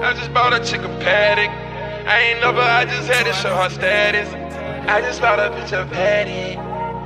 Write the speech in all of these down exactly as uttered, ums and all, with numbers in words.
I just bought a chicken paddock. I ain't know, but I just had to show her status. I just bought a bitch a paddock.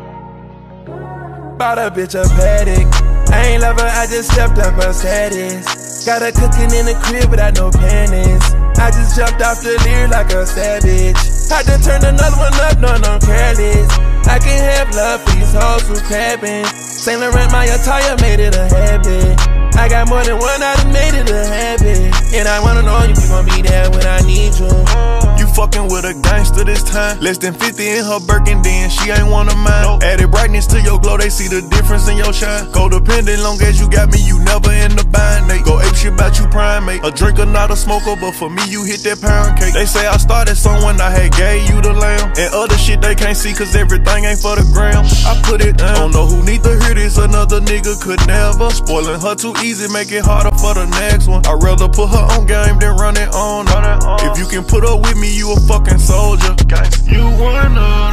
Bought a bitch a paddock. I ain't love her, I just stepped up her status. Got her cooking in the crib without no panties. I just jumped off the leer like a savage. I just turned another one up, no, no, I'm careless. I can't have love for these hoes who crabbing. Saint Laurent, my attire made it a habit. I got more than one, I done made it a habit. And I wanna know if you gon' be there when I need you. You fucking with a gangster this time. Less than fifty in her Birkin, then she ain't one of mine. Nope. Added brightness to your glow, they see the difference in your shine. Codependent, long as you got me, you never in the bind. They go ape shit about you primate. A drinker, not a smoker, but for me, you hit that pound cake. They say I started someone, I had gave you the lamb. And other shit they can't see, cause everything ain't for the gram. I put it down. Don't know who need to hear this, another nigga could never. Spoiling her too easy, make it harder for the next one. I'd rather put her on game than run it on her. If you can put up with me, you a fucking soldier. You one of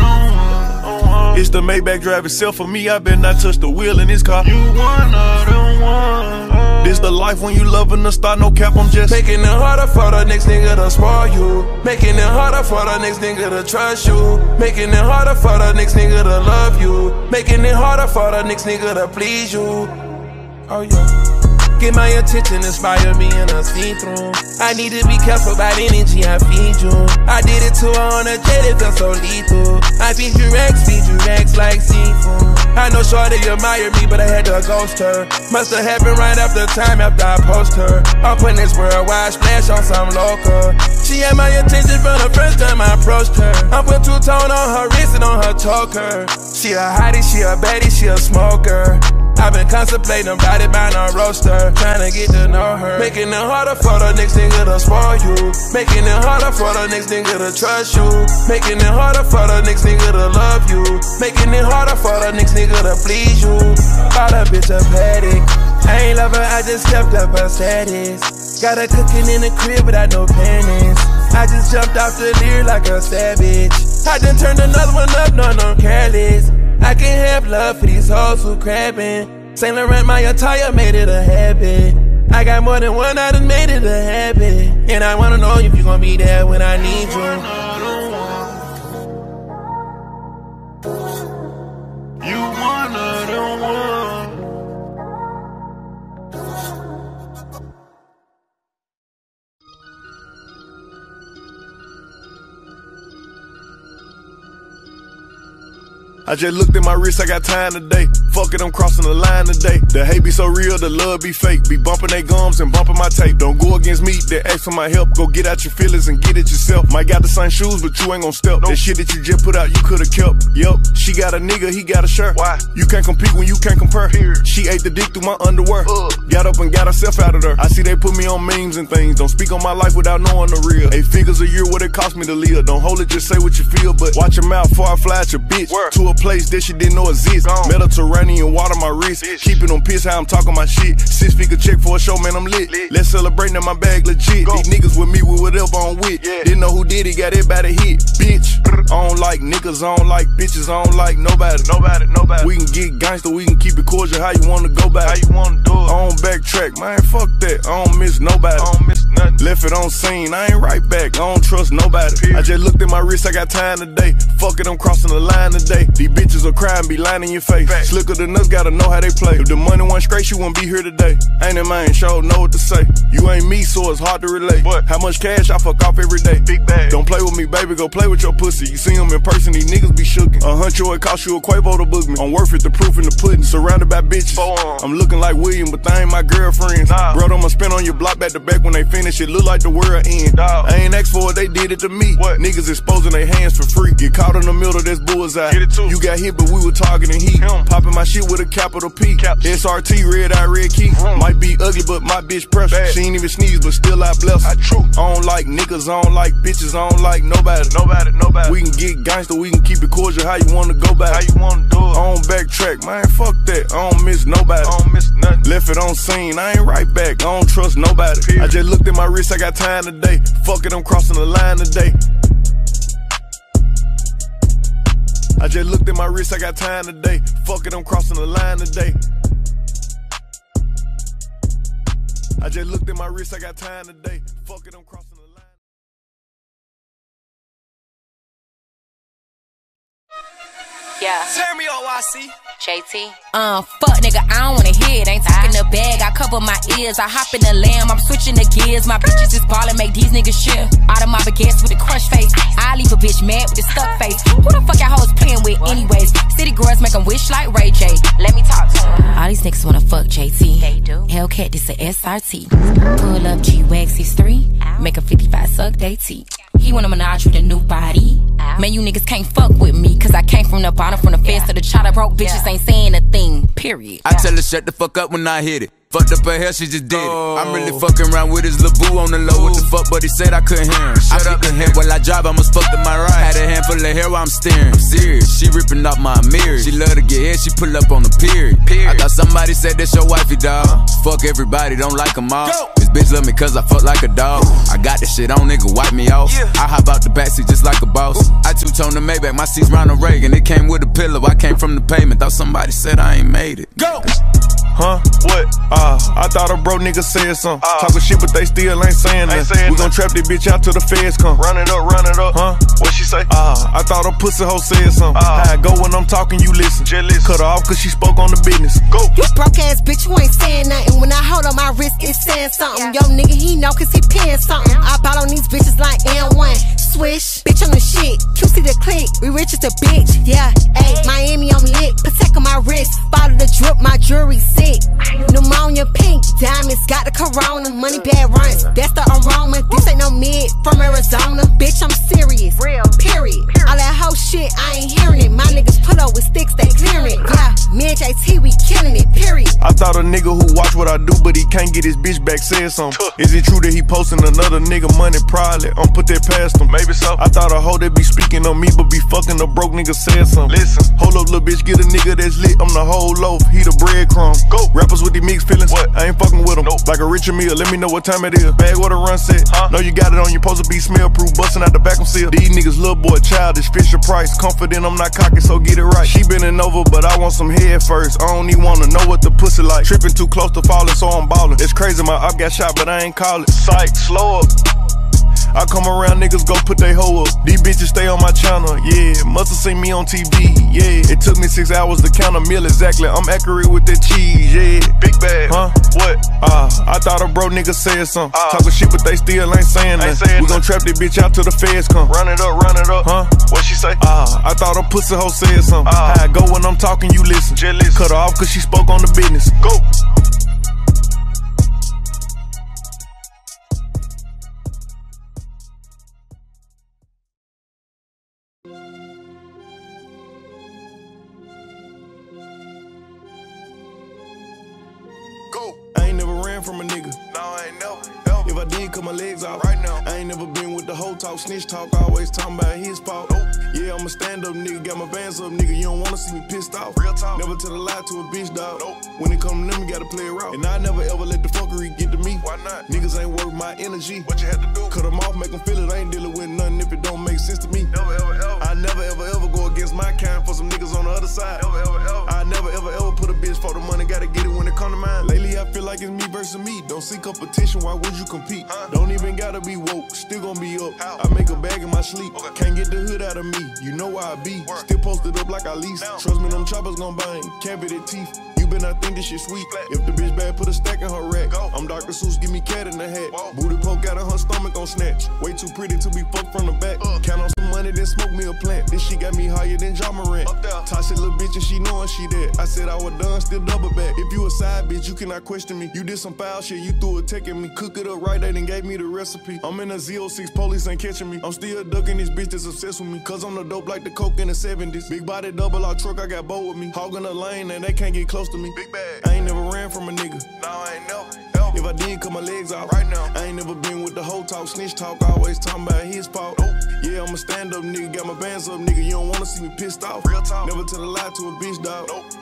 them one. It's the Maybach drive itself for me. I better not touch the wheel in this car. You one of them one. This the life when you loving the star, no cap, I'm just making it harder for the next nigga to spoil you. Making it harder for the next nigga to trust you. Making it harder for the next nigga to love you. Making it harder for the next nigga to please you. Oh yeah. Get my attention, inspire me in a see-through. I need to be careful about energy I feed you. I did it to her on a jet, it felt so lethal. I feed you racks, feed you racks like seafood. I know shorty admired me, but I had to ghost her. Must've happened right after time after I post her. I'm putting this worldwide splash on some local. She had my attention from the first time I approached her. I put two-tone on her wrist and on her choker. She a hottie, she a baddie, she a smoker. I've been contemplating about it, buying a roaster, trying to get to know her. Making it harder for the next nigga to spoil you. Making it harder for the next nigga to trust you. Making it harder for the next nigga to love you. Making it harder for the next nigga to please you. Bought a bitch a paddock. I ain't love her, I just stepped up her status. Got her cooking in the crib without no panties. I just jumped off the leer like a savage. I done turned another one up, no, no, I'm careless. I can't have love for these hoes who crabbing. Saint Laurent, my attire made it a habit. I got more than one, I done made it a habit. And I wanna know if you gon' be there when I need you. You one of them one. I just looked at my wrist, I got time today. Fuck it, I'm crossing the line today. The hate be so real, the love be fake. Be bumping they gums and bumping my tape. Don't go against me, they ask for my help. Go get out your feelings and get it yourself. Might got the same shoes, but you ain't gon' step. Nope. That shit that you just put out, you could've kept. Yup, she got a nigga, he got a shirt. Why? You can't compete when you can't compare. Here. She ate the dick through my underwear. Uh. Got up and got herself out of there. I see they put me on memes and things. Don't speak on my life without knowing the real. Eight figures a year, what it cost me to live. Don't hold it, just say what you feel. But watch your mouth before I fly at your bitch. Where? To a place that she didn't know exist. Gone. Mediterranean water my wrist. Bitch. Keeping them pissed how I'm talking my shit. Six figure check for a show, man, I'm lit. lit. Let's celebrate now, my bag legit. Go. These niggas with me with whatever I'm with. Yeah. Didn't know who did it, got everybody hit. Bitch, I don't like niggas, I don't like bitches, I don't like nobody. Nobody, nobody. We can get gangster, we can keep it cordial. How you wanna go back? How you wanna do it? I don't backtrack, man, fuck that. I don't miss nobody. I don't miss nothing. Left it on scene, I ain't right back. I don't trust nobody. Period. I just looked at my wrist, I got time today. Fuck it, I'm crossing the line today. These bitches will cry and be lying in your face. Fact. Slicker than us, gotta know how they play. If the money went straight, you wouldn't be here today. Ain't it man, sure know what to say. You ain't me, so it's hard to relate. What? How much cash I fuck off every day? Big bag. Don't play with me, baby, go play with your pussy. You see them in person, these niggas be shookin'. A huncho, it cost you a Quavo to book me. I'm worth it, the proof in the pudding. Surrounded by bitches. I'm looking like William, but they ain't my girlfriends. Nah. Bro, I'ma spin on your block back to back when they finish. It look like the world end. Dog. I ain't asked for it, they did it to me. What? Niggas exposing their hands for free. Get caught in the middle, that's bullseye. Get it too. You got hit, but we were targeting heat. Him. Popping my shit with a capital P. Caps. S R T, red eye, red key. Mm. Might be ugly, but my bitch precious. She ain't even sneeze, but still I bless her. I, true. I don't like niggas, I don't like bitches, I don't like nobody. Nobody, nobody. We can get gangster, we can keep it cordial. How you wanna go back? How you wanna do it? I don't backtrack, man, fuck that. I don't miss nobody. I don't miss nothing. Left it on scene, I ain't right back. I don't trust nobody. Period. I just looked at my wrist, I got time today. Fuck it, I'm crossing the line today. I just looked at my wrist, I got time today. Fuck it, I'm crossing the line today. I just looked at my wrist, I got time today. Fuck it, I'm crossing the line. Yeah. Turn me on, Y C. J T. Uh, fuck nigga, I don't wanna hear it. Ain't talking the bag, I cover my ears. I hop in the lamb, I'm switching the gears. My bitches is ballin', make these niggas shit. Out of my baguettes with a crush face. I leave a bitch mad with a stuck face. Who the fuck y'all hoes playing with anyways? City girls make them wish like Ray J. Let me talk to them. All these niggas wanna fuck J T. They do. Hellcat, this a S R T. Pull up G-Wags, he's three. Make a fifty-five suck, they teeth. He wanna menage with a new body. Man, you niggas can't fuck with me, cause I came from the bottom, from the fence yeah. to the chopper. Broke bitches yeah. ain't saying a thing, period. I tell her shut the fuck up when I hit it. Fucked up her hair, she just did it. Oh. I'm really fucking around with his little boo on the low. What the fuck, but he said I couldn't hear him. Shut up and head while I drive, I must fuck to my right. Had a handful of hair while I'm steering. I'm serious, she ripping off my mirror. She love to get hit, she pull up on the period. period. I thought somebody said that's your wifey, dog. Uh. Fuck everybody, don't like them all. Go. This bitch love me cause I fuck like a dog. I got this shit on, nigga, wipe me off. Yeah. I hop out the backseat just like a boss. Ooh. I two-tone the Maybach, my seat's Ronald Reagan. It came with a pillow, I came from the pavement. Thought somebody said I ain't made it. Go! Huh? What? Uh, I thought a bro nigga said something. Uh, Talking shit, but they still ain't saying nothing. We gon' trap this bitch out till the feds come. Run it up, run it up. Huh? What she say? Uh, I thought a pussy hoe said something. Uh, How I go when I'm talking, you listen. Jealous. Cut her off cause she spoke on the business. Go. You broke ass bitch, you ain't saying nothing. When I hold on my wrist, it's saying something. Yo nigga, he know cause he paying something. I bought on these bitches like N one. Swish, bitch on the shit. Q C the click, we rich as a bitch. Yeah, ayy, Miami I'm lit. Protect on my wrist, follow the drip, my jewelry sick. Pneumonia pink, diamonds, got the corona. Money bad runs, that's the aroma. This ain't no mid from Arizona. Bitch, I'm serious, real, period. All that whole shit, I ain't hearing it. My niggas put up with sticks, they clearing it. Yeah, me and J T, we killing it, period. I thought a nigga who watch what I do, but he can't get his bitch back said something. Is it true that he posting another nigga money? Probably, I'm put that past him. Maybe so. I thought a hoe that be speaking on me, but be fucking a broke nigga said something. Listen, hold up, little bitch, get a nigga that's lit. I'm the whole loaf, he the breadcrumb. Go. Rappers with the mixed feelings, what? I ain't fucking with them. Nope. Like a Richard Mille, let me know what time it is. Bag what a run set. Huh? Know you got it on, you supposed to be smell proof, busting out the back of seal. These niggas little boy childish, Fisher Price. Confident I'm not cocky, so get it right. She bending over, but I want some head first. I don't even wanna know what the pussy like. Tripping too close to falling, so I'm ballin'. It's crazy, my op got shot, but I ain't call it. Psych, slow up. I come around, niggas go put they hoe up. These bitches stay on my channel, yeah. Must've seen me on T V, yeah. It took me six hours to count a meal exactly. I'm accurate with that cheese, yeah. Big bag, huh? What? Uh, I thought a bro nigga said something. Uh, Talking shit, but they still ain't saying nothing. We gon' trap this bitch out till the feds come. Run it up, run it up, huh? What she say? Uh, I thought a pussy hoe said something. Uh, How I go when I'm talking, you listen. Jealous. Cut her off cause she spoke on the business. Go. I ain't never ran from a nigga. No, I ain't never, ever. If I did, cut my legs off. Right now. I ain't never been with the whole talk, snitch talk, always talking about his fault. Nope. Yeah, I'm a stand-up nigga, got my bands up, nigga. You don't wanna see me pissed off. Real talk. Never tell a lie to a bitch, dog. Nope. When it come to them, you gotta play it raw. And I never ever let the fuckery get to me. Why not? Niggas ain't worth my energy. What you had to do? Cut them off, make them feel it. I ain't dealing with nothing if it don't make sense to me. Never ever ever. I never ever ever go against my kind for some niggas on the other side. Never ever ever. I never ever ever put a bitch for the money, gotta get it when it come to mine. Lately I feel like it's me versus me. Don't see competition, why would you compete? Huh? Don't even gotta be woke, still gon' be up. How? I make a bag in my sleep, okay. Can't get the hood out of me. You know where I be, work. Still posted up like I lease. Now. Trust me, them choppers gon' bang, cavity teeth. You been not think this shit sweet. If the bitch bad, put a stack in her rack. Go. I'm Doctor Seuss, give me cat in the hat. Whoa. Booty poke out of her stomach on snatch. Way too pretty to be fucked from the back. Uh. Count on some money, then smoke me a plant. This shit got me higher than Ja Morant. Toxic little bitch and she knowin' she dead. I said I was done, still double back. If you a side bitch, you cannot question me. You did some foul shit, you threw a tech at me. Cook it up right, they done gave me the recipe. I'm in a Z oh six, police ain't catching me. I'm still ducking this bitch that's obsessed with me. Cause I'm the dope like the coke in the seventies. Big body double R truck, I got bow with me. Hogging the lane and they can't get close to me. Big bag. I ain't never ran from a nigga. No, I ain't never. If I did, cut my legs off. Right now. I ain't never been with the whole talk, snitch talk, always talking about his fault. Nope. Yeah, I'm a stand-up nigga, got my bands up, nigga. You don't wanna see me pissed off. Real talk. Never tell a lie to a bitch, dog. Nope.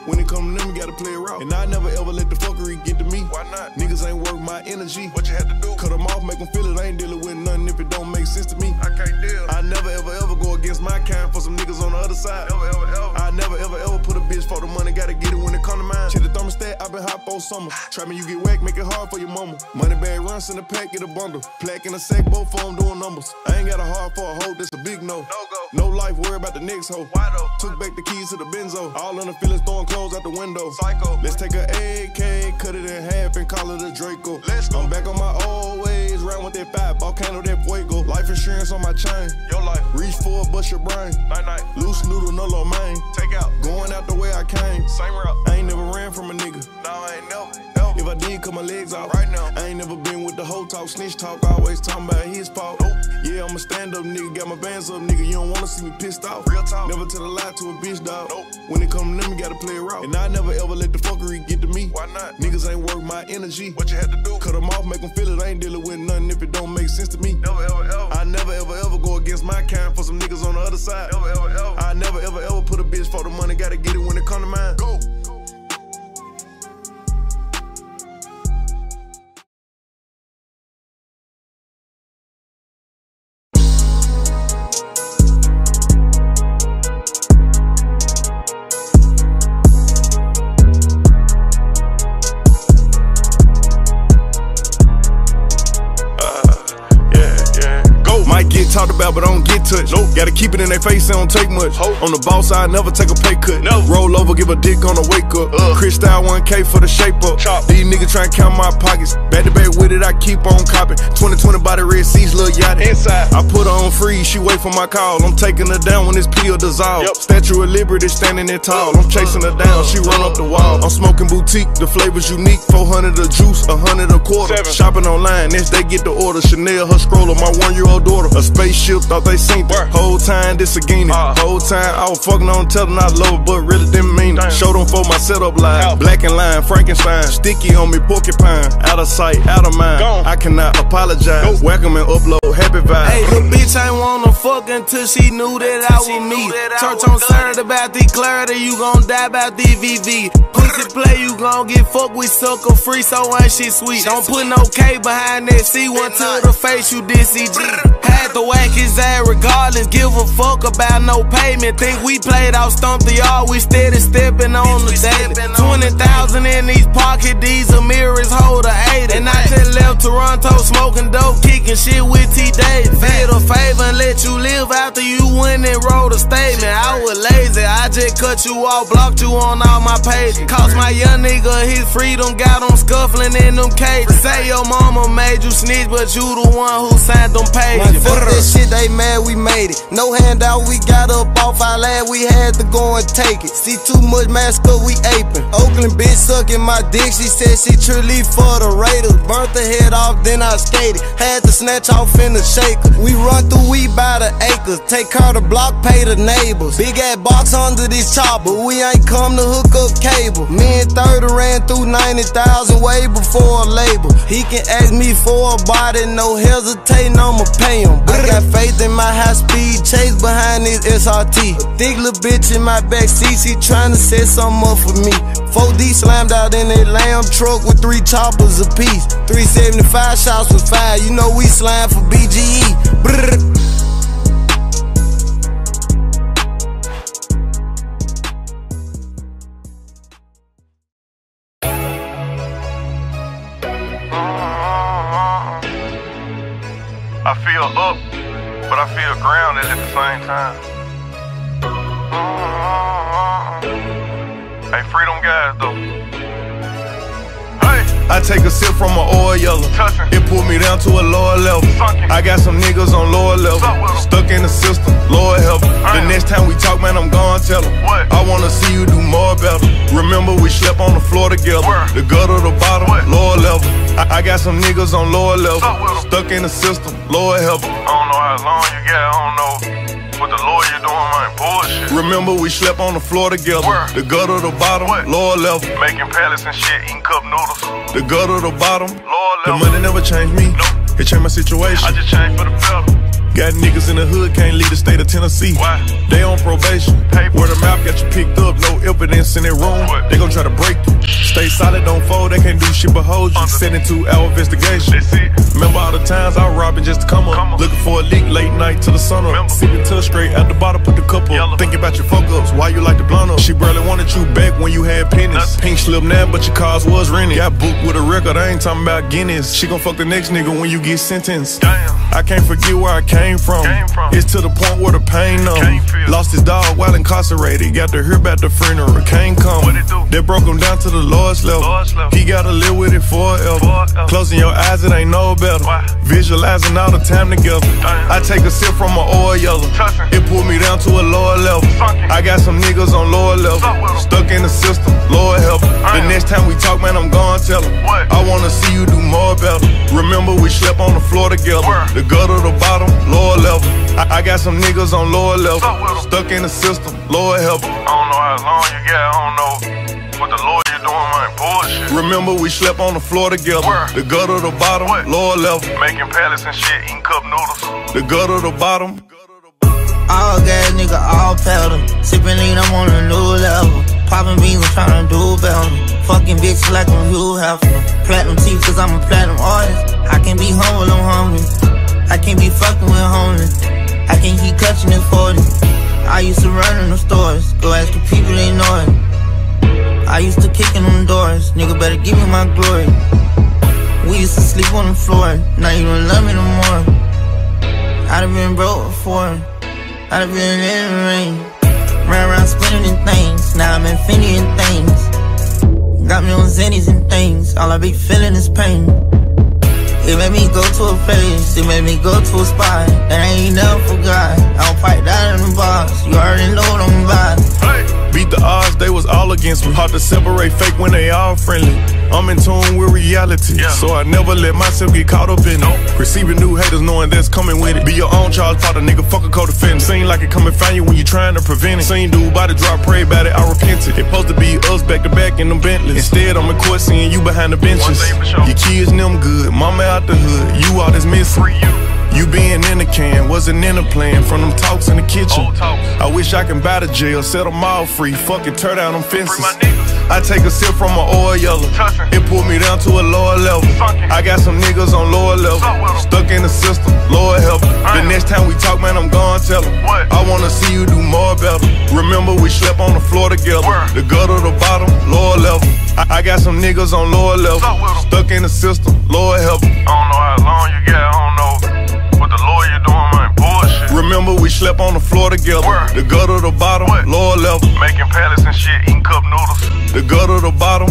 When it come to them, you gotta play it raw. And I never ever let the fuckery get to me. Why not? Niggas ain't worth my energy. What you had to do? Cut them off, make them feel it. I ain't dealing with nothing if it don't make sense to me. I can't deal. I never ever ever go against my kind for some niggas on the other side. Ever, ever, ever. I never ever ever put a bitch for the money. Gotta get it when it come to mine. Check the thermostat, I been hot for summer. Trap me, you get whack, make it hard for your mama. Money bag runs in the pack, get a bundle. Plaque in a sack, both for them doing numbers. I ain't got a heart for a hoe, that's a big no. No go. No life, worry about the next hoe. Why though? Took back the keys to the Benzo. All in the feelings, throwing clothes out the window. Psycho. Let's take a A K, cut it in half and call it a Draco. Let's go. I'm back on my old ways, round with that five, volcano, that fuego. Life insurance on my chain. Your life. Reach for it, bust your brain. Night night. Loose noodle, no low main. Take out. Going out the way I came. Same route. I ain't never ran from a nigga. No, I ain't never. never. If I did, cut my legs out. Right now. I ain't never been with the whole talk, snitch talk, always talking about his fault. Nope. Yeah, I'm a stand up nigga, got my bands up, nigga. You don't wanna see me pissed off. Real talk. Never tell a lie to a bitch, dog. Nope. When it come to them, you gotta play it raw. And I never ever let the fuckery get to me. Why not? Niggas ain't worth my energy. What you had to do? Cut them off, make them feel it. I ain't dealing with nothing if it don't make sense to me. Never ever ever. I never ever ever go against my kind for some niggas on the other side. Never ever ever. I never ever ever put a bitch for the money. Gotta get it when it come to mine. Go. Talked about, but I don't get touched. Nope. Gotta keep it in their face, they don't take much. Hope. On the boss side, never take a pay cut. No. Roll over, give a dick on the wake up. Uh. Crystal one K for the shape up. Chop. These niggas try and count my pockets. Back to back with it, I keep on copping. twenty twenty by the Red Seas, little yacht. Inside. I put her on freeze, she wait for my call. I'm taking her down when this pill dissolve. Yep. Statue of Liberty standing there tall. I'm chasing her down, she run up the wall. I'm smoking boutique, the flavor's unique. four hundred a juice, one hundred a quarter. Seven. Shopping online, next they get the order. Chanel, her stroller, my one year old daughter. A spaceship, thought they seen it. Whole time this a guinea. Uh. Whole time I was fucking on, telling I love her, but really didn't mean it. Showed them for my setup line. Out. Black and line, Frankenstein. Sticky on me, porcupine. Out of sight, out of mind. Gone. I cannot apologize. Go. Whack 'em and upload happy vibes. Hey, the bitch ain't wanna fuck until she knew that I was me. Church on Saturday about the clarity, you gon' die about the V V. Pussy play, you gon' get fucked with sucker free, so ain't shit sweet. Don't put no K behind that C one to the face, you did C G. Had to whack his ass regardless, give a fuck about no payment. Think we played out Stump the Yard, we steady stepping on the daily. twenty thousand in these pocket, these mirrors hold a eighty. And I just left Toronto smoking dope, kicking shit with T Davis. Did a favor and let you live after you went and wrote a statement. I was lazy, I just cut you off, blocked you on all my pages. Cost my young nigga his freedom, got him scuffling in them cages. Say your mama made you snitch, but you the one who signed them pages. Fuck that shit, they mad, we made it. No handout, we got up off our lab, we had to go and take it. See too much mask up, we aping. Oakland bitch sucking my dick, she said she truly for the Raiders. Burnt the head off, then I skated. Had to snatch off in the shaker. We run through, we by the acres. Take care of the block, pay the neighbors. Big ass box under this chopper, we ain't come to hook up cable. Me and thirty ran through ninety thousand way before a label. He can ask me for a body, no hesitating, I'ma pay him. I got faith in my high speed chase behind this S R T. A thick little bitch in my backseat, she tryna set something up for me. four D slammed out in a lamb truck with three choppers apiece. three seventy-five shots was fire, you know we slam for B G E. Brrr. I feel up, but I feel grounded at the same time. Hey, freedom guys though. Hey, I take a sip from an oil yellow. It pulled me down to a lower level. I got some niggas on lower level, stuck in the system, Lord help me. The next time we talk, man, I'm gonna tell them. I wanna see you do more better. Remember we slept on the floor together, the gutter, the bottom, lower level. I, I got some niggas on lower level, stuck in the system, Lord help me. I don't know how long you got, I don't know what the lawyer doing, man, bullshit. Remember we slept on the floor together, the gutter, the bottom, lower level. Making pallets and shit, eating cup noodles. The gutter, the bottom, lower level. The money never changed me, nope. It changed my situation. I just changed for the better. Got niggas in the hood, can't leave the state of Tennessee. Why? They on probation. Word of mouth got you picked up, no evidence in that room. What? They gon' try to break you. Stay solid, don't fold, they can't do shit but hold you. Send it to our investigation. That's it. Remember all the times I was robbing just to come up. Come up. Looking for a leak late night till the sun up. Remember. Sipping touch straight at the bottom, put the cup up. Yellow. Thinking about your fuck ups, why you like the blunt up. She barely wanted you back when you had pennies. Nothing. Pink slip now, but your cars was rented. Got booked with a record, I ain't talking about Guinness. She gon' fuck the next nigga when you get sentenced. Damn. I can't forget where I came from. Came from. It's to the point where the pain numb. Can't feel. Lost his dog while incarcerated. Got to hear about the funeral. Can't come. What it do? They broke him down to the lowest level. Lowest level. He gotta live with it forever. Forever. Closing your eyes, it ain't no better. Why? Visualizing all the time together. Damn. I take a sip from my oil yellow. Touching. It pulled me down to a lower level. Funky. I got some niggas on lower level. Suck with 'em. Stuck in the system. Lord help. The Damn. next time we talk, man, I'm gonna tell him. What? I wanna see you do more better. Remember we slept on the floor together. Word. The gutter, the bottom, lower level. I, I got some niggas on lower level. Suck with 'em. Stuck in the system. Lord help. I don't know how long you got, I don't know what the lawyer doing, man, bullshit. Remember we slept on the floor together. Word. The gutter, the bottom, What? lower level. Making pallets and shit, eating cup noodles. The gutter, the bottom. All gas, nigga, all pedal. Sippin' lean, I'm on a new level. Poppin' beans, I'm tryna do better. Fucking bitches like I'm Hugh Hefner. Platinum teeth, cause I'm a platinum artist. I can be humble, I'm hungry. I can't be fucking with homeless. I can't keep clutching this forty. I used to run in the stores. Go ask the people, they know it. I used to kick in them doors. Nigga, better give me my glory. We used to sleep on the floor. Now you don't love me no more. I done been broke before. I done been in the rain. Ran around spinning in things. Now I'm infinity in things. Got me on zennies and things. All I be feeling is pain. It made me go to a place. It made me go to a spot that I ain't never forgot. I don't fight that in the box. You already know what I'm about. Beat the odds, they was all against me. Hard to separate fake when they all friendly. I'm in tune with reality, Yeah. so I never let myself get caught up in it. Receiving new haters knowing that's coming with it. Be your own Charles Potter, nigga, fuck a co-defendant. Seem like it come and find you when you trying to prevent it. Seen dude by the drop, pray about it, I repent it. It supposed to be us back to back in them Bentleys. Instead, I'm in court seeing you behind the benches. One thing for sure. Your kids and them good, mama out the hood, you all that's missing. Free you. You being in the can, wasn't in the plan. From them talks in the kitchen, Old talks. I wish I can buy the jail, set them all free. Fucking tear down them fences. Free my niggas. I take a sip from my oil yellow. Touching. It pulled me down to a lower level. Funky. I got some niggas on lower level. Suck with 'em. Stuck in the system, Lord help. The Damn. next time we talk, man, I'm gonna tell them. What? I wanna see you do more better. Remember we slept on the floor together. Word. The gutter, the bottom, lower level. I, I got some niggas on lower level. Suck with 'em. Stuck in the system, Lord help. I don't know how long you got, I don't know what the lawyer doing, man, bullshit. Remember we slept on the floor together. Word. The gutter, the bottom, What? lower level. Making pallets and shit, eating cup noodles. The gutter, the bottom.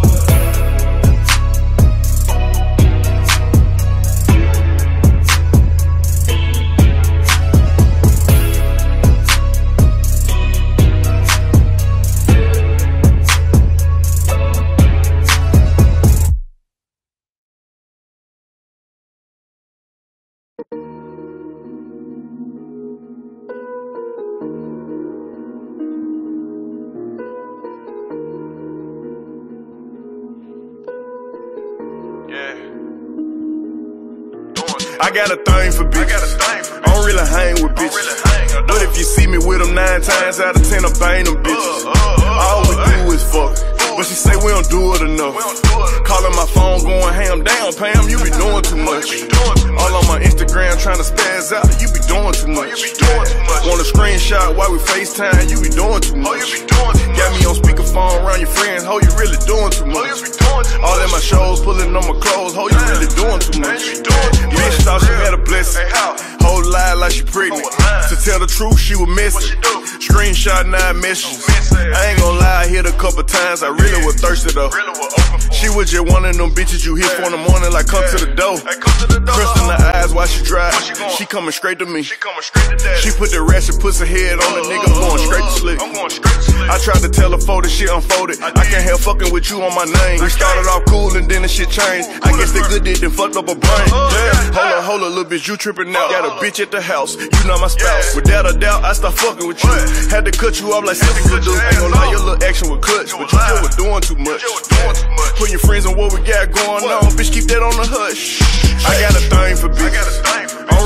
I got a thing for bitches. I got a thing for I don't really hang with bitches. really hang, I But don't. if you see me with them nine times out of ten, I bang them bitches. Uh, uh, uh, All we uh, do is fuck. But she say we don't do it enough. We don't do it enough. Calling my phone going ham. Damn, Pam, you be doing too much. You be doing too much. All on my Instagram trying to spaz out. You be doing too much. you be doing too much. Want a screenshot while we FaceTime. You be doing too Oh, much. you be doing too much. Got me on speakerphone around your friends. Ho, you really doing too Oh, much. you be doing too much. All in my shows, pulling on my clothes. Ho, you really doing too much. you be doing too much. Bitch thought she had a blessing. Hey, how? Whole lie like she pregnant. Oh, a lie. To tell the truth, she was missing. What she do? Screenshot nine messages. I ain't gonna lie, I hit a couple times. I really was thirsty though. Really was open for. She was just one of them bitches you hit for in the morning, like come to the door. Hey, come to the door. Crust in the eyes while she drive. Where she going? She coming straight to me. She coming straight to that. She put the ratchet pussy head on the nigga, I'm going straight to sleep. I'm going straight to sleep. I tried to tell her before the shit unfolded. I can't help fucking with you on my name. We started off cool and then the shit changed. I guess they good did then fucked up a brain. Damn, hold on, hold on, little bitch, you tripping out. Got a bitch at the house, you not my spouse. Without a doubt, I start fucking with you. Had to cut you off like sisters do. Ain't gonna lie, your little action was clutch, but you just was doing too much. Putting your friends on what we got going on, bitch, keep that on the hush. I got a thing for bitches. I don't really hang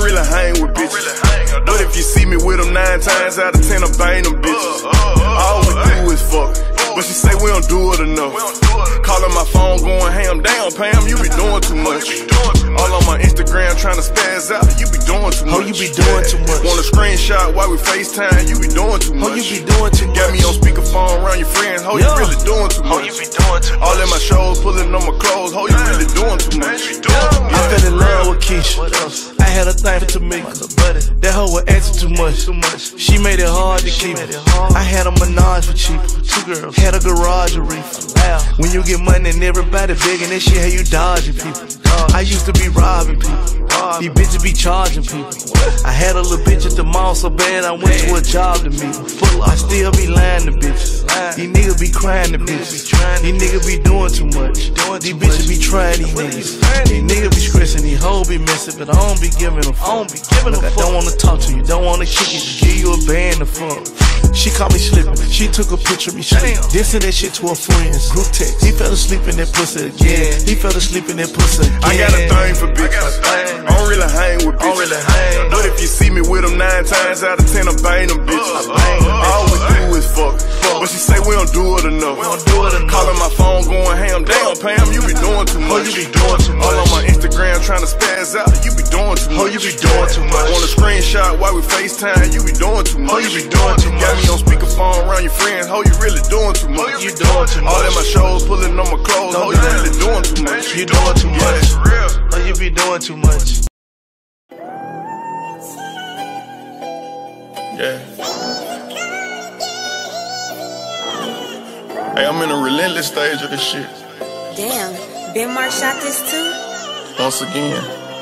hang with bitches. But if you see me with them nine times out of ten, I bang them bitches. All we do is fuck. But she say we don't do it enough. Calling my phone going ham. Damn, Pam, you be doing too much. All on my Instagram trying to spaz out. You be doing too much. Oh, you be doing too much. Want a screenshot while we FaceTime? You be doing too much. Oh, you be doing too much. Got me on speakerphone around your friends. Ho, you really doing too much. Oh, you be doing too much. All in my shows, pulling on my clothes. Ho, you really doing too much. I fell in love with Keisha. I had a thing for Tamika. That hoe was asking too much. She made it hard to keep it. I had a menage for cheap. Two girls. Had a garage of reefer. When you get money and everybody begging that shit, how you dodging people. I used to be robbing people. These bitches be charging people. I had a little bitch at the mall so bad I went to a job to meet her. I still be lying to bitches. These niggas be crying to bitches. These niggas be doing too much. These bitches be trying these niggas. These niggas be stressing, these hoes be messing, but I don't be giving a fuck. Look, I don't wanna talk to you, don't wanna kick it, give you a band to fuck. She caught me slipping, she took a picture of me sleeping. This and that shit to her friends. Group text. He fell asleep in that pussy again. He fell asleep in that pussy again. I got a thing for bitches. I don't really hang with bitches. Really hang. But if you see me with them nine times out of ten, I bang them bitches. All we do is fuck. But she say we don't do it enough. We don't do it enough. Calling my phone going ham. Damn, Pam, you be doing too much. Oh, you be doing too much. All on my Instagram trying to spaz out. You be doing too much. Oh, you be doing too much. Want a screenshot while we FaceTime? You be doing too much. Oh, you be doing too much. Got me on speakerphone around your friends. Ho, you really doing too much. You doing too much. All in my shows, pulling on my clothes. Ho, you really doing too much. You doing too much. Oh, you be doing too much. Yeah. Hey, I'm in a relentless stage of this shit. Damn, Ben Mark shot this too? Once again.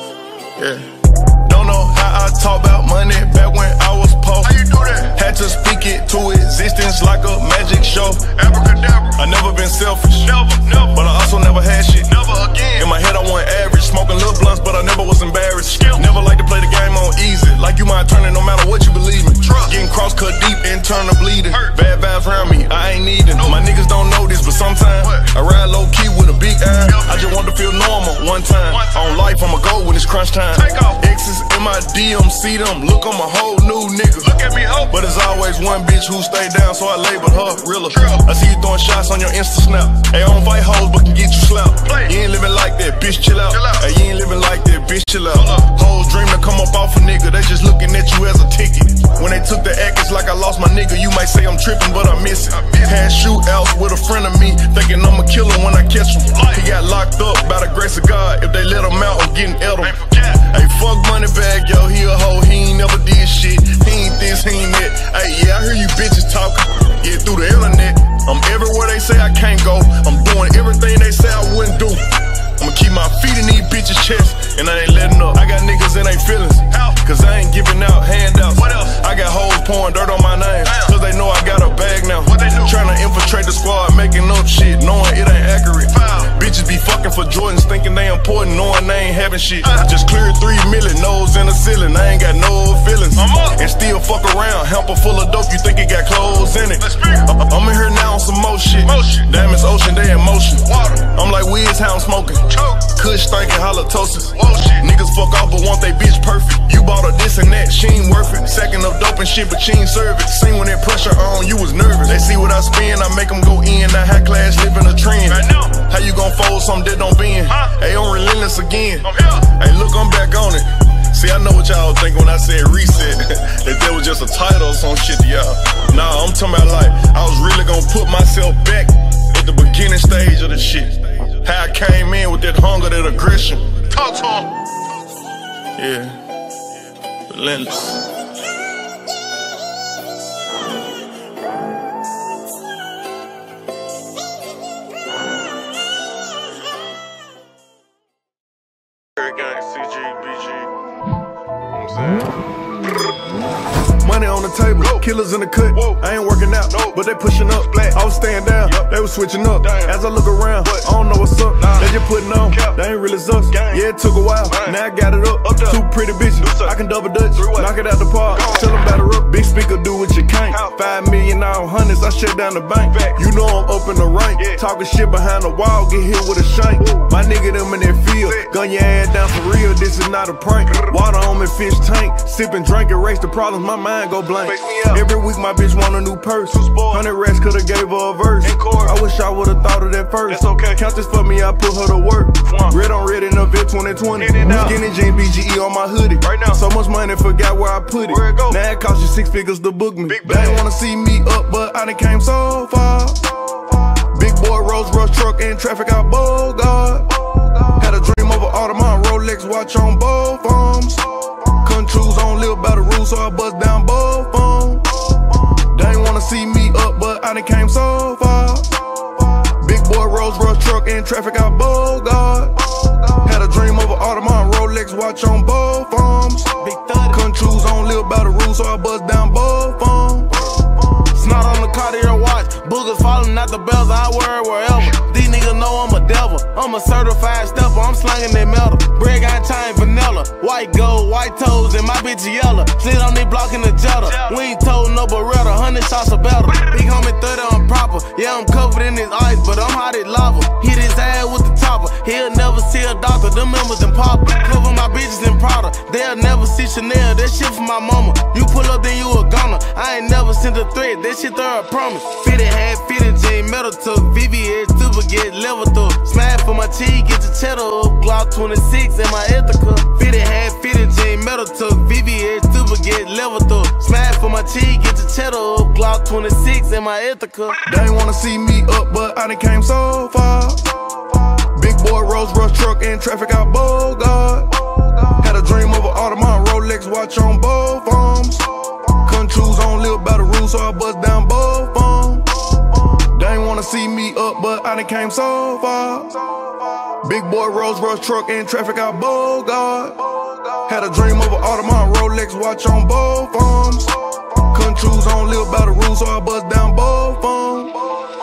Yeah. Don't know how I talk about money back when I was poor. How you do that? Had to speak it to existence like a magic show. Abracadabra. I never been selfish. Never, never. But I also never had shit. Never again. In my head I want average. Smoking little blunts, but I never was embarrassed. Skill. Never like to play the game on easy. Like you might turn it no matter what you believe in. Trust. Getting cross cut deep, internal bleeding. Hurt. Bad vibes around me, I ain't needing. No. My niggas don't know this, but sometimes what? I ride low key with a big eye. Yep. I just want to feel normal one time. One time. On life, I'ma go when it's crunch time. Take off. Exes in my D M, see them, look, I'm a whole new nigga. Look at me, ho. But there's always one bitch who stay down, so I labeled her realer. I see you throwing shots on your Insta snap. Hey, I don't fight hoes, but can get you slapped. Play. You ain't living like that, bitch, chill out. Chill out. Hey, you ain't living like that, bitch, chill out. Hoes dream to come up off a nigga, they just looking at you as a ticket. When they took the act, it's like I lost my nigga. You might say I'm tripping, but I miss it. Had shootouts with a friend of me, thinking I'ma kill him when I catch him. He got locked up by the grace of God. If they let him out, I'm getting edible. Hey, fuck money bag, yo, he a hoe, he ain't never did shit. He ain't this, he ain't that. Hey, yeah, I hear you bitches talking. Yeah, through the internet. I'm everywhere they say I can't go. I'm doing everything they say I wouldn't do. I'ma keep my feet in these bitches' chests, and I ain't letting up. I got niggas in they feelings, cause I ain't giving out handouts. What else? I got hoes pouring dirt on my name, cause they know I got a bag now. What they do? Trying to infiltrate the squad, making up shit, knowing it ain't accurate. Foul. Bitches be fucking for Jordans, thinking they important, knowing they ain't having shit. Uh. Just cleared three million, nose in the ceiling, I ain't got no feelings. I'm up. And still fuck around, hamper full of dope, you think it got clothes in it. I I'm in here now on some more shit. Motion. Diamonds ocean, they in motion. Water. I'm like Wiz, how I'm smoking. Choke. Kush thinking halitosis. Niggas fuck off but want they bitch perfect. You bought her this and that, she ain't worth it. Second of dope and shit, but she ain't serve it. Seen when that pressure on, you was nervous. They see what I spend, I make them go in. Now high class living a trend. How you gon' fold something that don't bend? Hey, I'm relentless again. Hey, look, I'm back on it. See, I know what y'all think when I said reset. That that was just a title or some shit to y'all. Nah, I'm talking about like, I was really gonna put myself back at the beginning stage of the shit. How I came in with that hunger, that aggression. Talk to him. Yeah. Relentless. C G, B G. You know what I'm saying? money on the table, killers in the cut. I ain't working out, but they pushing up. I was staying down, they was switching up. As I look around, I don't know what's up. They just putting on, they ain't really us. Yeah, it took a while, now I got it up. Two pretty bitches, I can double dutch, knock it out the park. Tell them batter up, big speaker do what you can't. Five million out hundreds, I shut down the bank. You know I'm up in the rank, talking shit behind the wall, get hit with a shank. My nigga them in that field, gun your ass down for real, this is not a prank. Water on me, fish tank, sipping, drink, erase the problems, my mind go blank. Every week my bitch want a new purse, hundred racks could've gave her a verse. I wish I would've thought of that first. Count this for me, I put her to work. Red on red in the Vet twenty twenty. Skinny jean B G E on my hoodie. Right now, so much money, forgot where I put it. It now it cost you six figures to book me. They ain't wanna see me up, but I done came so far. Big boy Rolls Royce truck and traffic out Bogart. Had a dream of an Audemars Rolex watch on both arms. Couldn't choose, on live by the rules, so I bust down both arms. They ain't wanna see me up, but I done came so far. Big boy Rolls Royce truck and traffic out Bogart. Had a dream of an Audemars Rolex watch on both arms. Couldn't choose, on live by the rules, so I bust down both arms. Snot on the Cartier watch, boogers falling out the bells, I wear it wherever. These niggas know I'm a devil, I'm a certified stepper, I'm slanging that metal. Bread got chain vanilla, white gold, white toes, and my bitch yellow. Sit on they block in the Jetta, we ain't told no Beretta, hundred shots of better. Big homie thirty, I'm proper, yeah I'm covered in his ice, but I'm hot as lava. Hit his ass with the topper, he'll never see a doctor, them members in pop. Cover my bitches in Prada, they'll never see Chanel, that shit for my mama. You pull up then you a goner, I ain't never sent a threat, that shit throw a promise. Fitted hat, fitted jean, metal took, V V S, super get level through. Smash for my cheek, get your cheddar up, Glock twenty-six in my Ithaca. Fitted hat, fitted jean, metal took, V V S, super get level through. Smash for my cheek, get your cheddar up, Glock twenty-six in my Ithaca. They ain't wanna see me up, but I done came so far. Big boy Rolls Royce truck and traffic out Bogart. Had a dream of an Audemars Rolex watch on both arms. Couldn't choose, on live by the rules, so I bust down both arms. They ain't wanna see me up, but I done came so far. Big boy Rolls Royce truck and traffic out Bogart. Had a dream of an Audemars Rolex watch on both arms. Couldn't choose, on live by the rules, so I bust down both arms.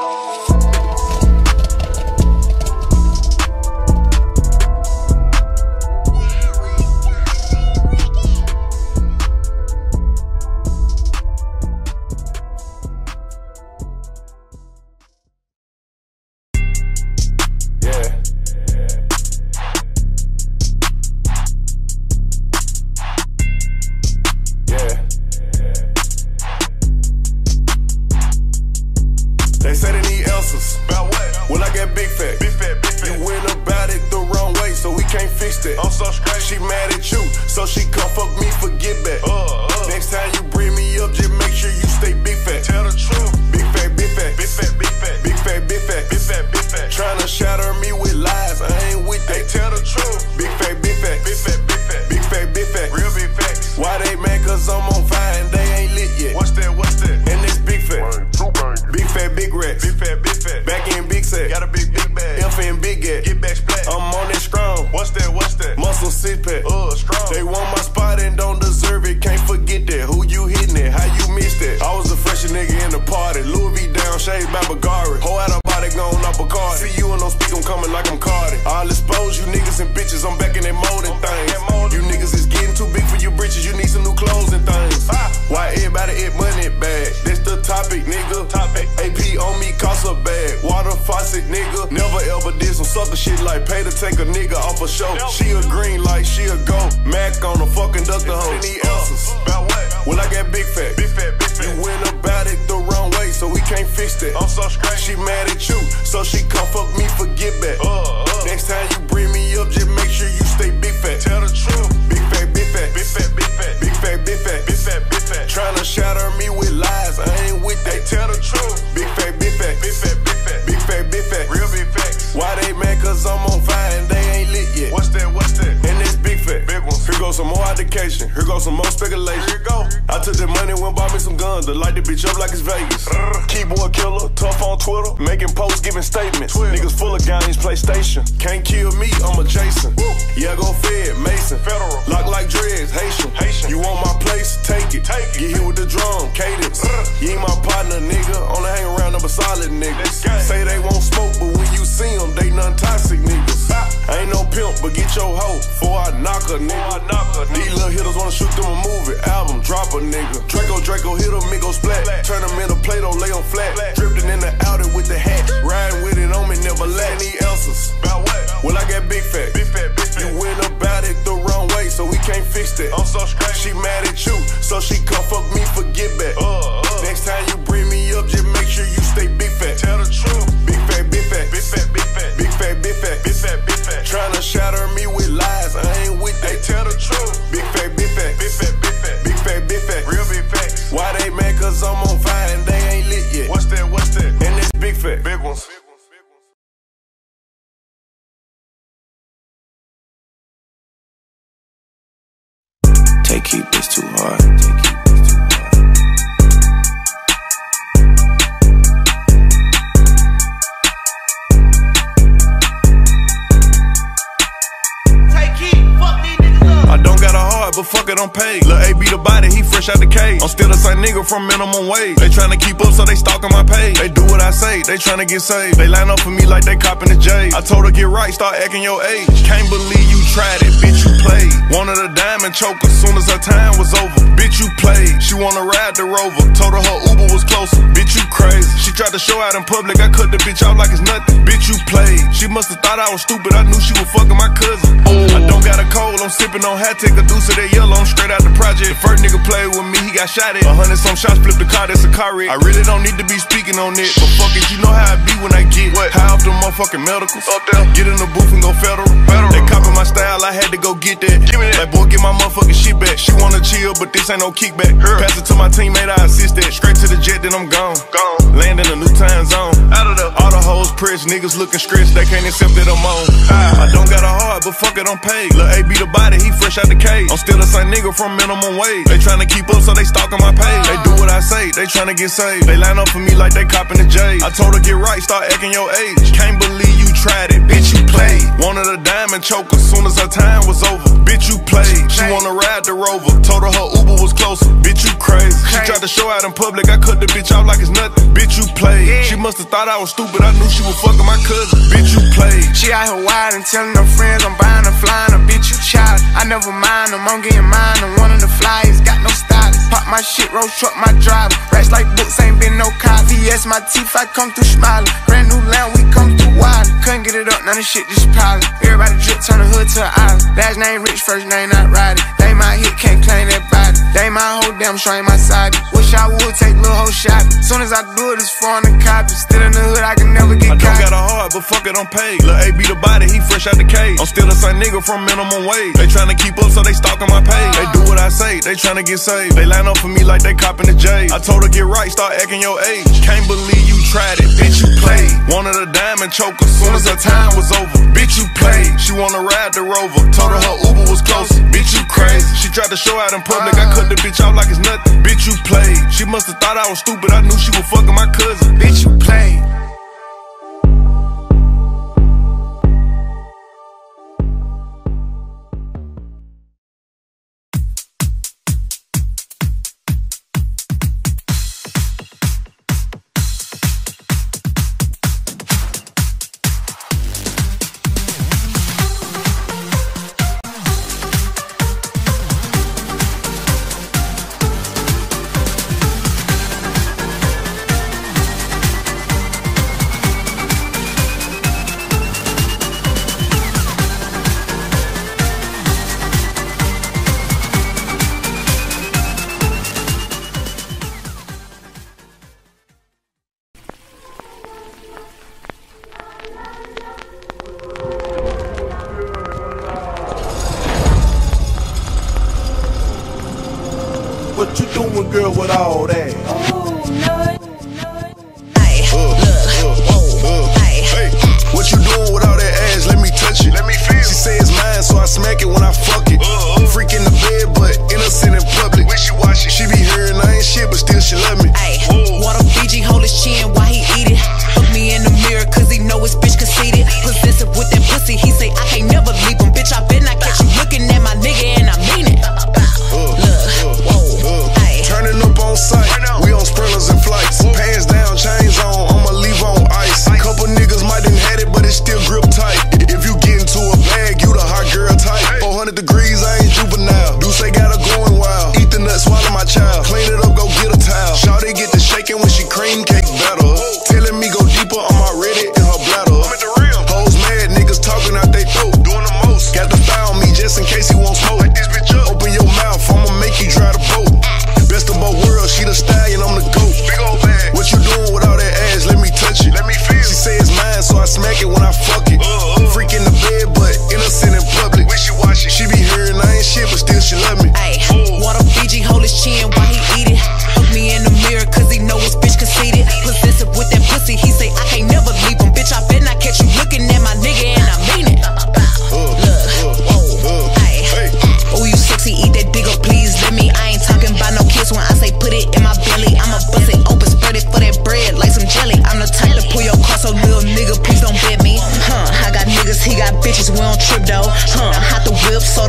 Can't kill me, I'm a Jason. Woo. Yeah, go Fed, Mason. Federal. Lock like dreads, Haitian. Haitian. You want my place? Take it. Take it. Get hit with knock a nigga. These little hitters wanna shoot them a movie, album, drop a nigga. Draco, Draco, hit them, it go splat. Turn them into Play-Doh, lay them flat. Drifting in the Audi with the hat. Riding with it on me, never let any answers. About what? Well, I got big fat. Big fat, big fat. You went about it the wrong way, so we can't fix that. I'm so straight. She mad at you, so she come fuck me for get back. Uh, uh. Next time you bring me up, just make sure you stay big fat. Tell the truth. Big fat, big fat. Big fat, big fat. Big fat, big fat. Big fat, big fat. Tryna shatter me with lies, I ain't with that. Hey, tell the truth. Big fat, big fat. Big fat, big fat. Big fat, big fat. Real big facts. Why they mad? Cause I'm on fire and they ain't lit yet. What's that? What's that? And it's big fat. Big ones. Take keep this too hard. Take keep this too hard. I don't got a heart, but fuck it, I'm paid. Lil' A be the body, he fresh out the cage. I'm still the same nigga from minimum wage. They tryna keep up, so they stalking my page. They do what I say, they tryna get saved. They line up for me like they copping the J. I told her get right, start acting your age. Can't believe you tried it, bitch, you played. Wanted a diamond choker, soon as her time was over. Bitch, you played. She wanna ride the Rover, told her her Uber was closer. Bitch, you crazy. She tried to show out in public, I cut the bitch out like it's nothing. Bitch, you played. She must've thought I was stupid, I knew she was fucking my cousin. I don't got a cold, I'm sipping on hat, take a deuce of that yellow, I'm straight out the project. The first nigga played with me, he got shot at. A hundred some shots, flipped the car, that's a car wreck. I really don't need to be speaking on it, but fuck it, you know how I be when I get what? High off the motherfucking medicals. Up there, get in the booth and go federal. federal. They copy my style, I had to go get that. Give me that. Like, boy, get my motherfucking shit back. She wanna chill, but this ain't no kickback. Her. Pass it to my teammate, I assist that. Straight to the jet, then I'm gone. Gone. Land in a new time zone. Out of the all the hoes pressed, niggas looking stretched, they can't accept that I'm on. I don't got a heart, but fuck it, I'm paid. Lil' A be the body, he fresh out the cage. I'm still the same nigga from minimum wage. They tryna keep up, so they stalking my page. They do what I say, they tryna get saved. They line up for me like they copping the J. I told her get right, start acting your age. Can't believe you tried it, bitch, you played. Wanted a diamond choker, soon as her time was over. Bitch, you played. She wanna ride the Rover, told her her Uber was closer. Bitch, you crazy. She tried to show out in public, I cut the bitch out like it's nothing. Bitch, you played. She must've thought I was stupid, I knew she was fucking my cousin. Bitch, you played. She out here wild and telling her friends I'm buying her, flying her, bitch, you child. I never mind them, I'm getting mine. I'm one of the flyers, got no stylist. Pop my shit, road truck, my driver. Racks like books, ain't been no cop. V S my teeth, I come through smiling. Brand new land, we come through wild. Couldn't get it up, none of shit just piling. Everybody drip, turn the hood to an island. Last name rich, first name not riding. They my hit, can't claim that body. They my whole damn show, ain't my side. Wish I would take little whole shot. Soon as I do it, it's foreign and copy. Still in the hood, I can never get caught. I don't got a heart, but fuck it, I'm paid. Lil' A be the body, he fresh out the cage. I'm still the same nigga from minimum wage. They tryna keep up, so they stalking my page. They do what I say, they tryna get saved. They line up for me like they copping the J. I told her get right, start acting your age. Can't believe you tried it, bitch, you played. Wanted a diamond choker, soon as her time was over. Bitch, you played. She wanna ride the Rover, told her her Uber was closer. Bitch, you crazy. She tried to show out in public, I cut the bitch out like it's nothing. Bitch, you played. She must've thought I was stupid, I knew she was fucking my cousin. Bitch, you played. What you doing, girl, with all that? Oh, no. Hey, what you doing with all that ass? Let me touch it. Let me feel. She say it's mine, so I smack it when I fuck it. Uh, uh. Freak in the bed, but innocent in public. Wishy washy. She be hearing I ain't shit, but still she love me. Ay, water Fiji, hold his chin while he eat it. Look me in the mirror, cause he know his bitch conceited. Possessive with that pussy, he say I can't never leave him. Bitch, I bet not catch you looking at my nigga, and I mean it. Turning up on sight, we on sprinters and flights. Pants down, chains on, I'ma leave on ice. Couple niggas might done had it, but it still grip tight. If you get into a bag, you the hot girl type. four hundred degrees.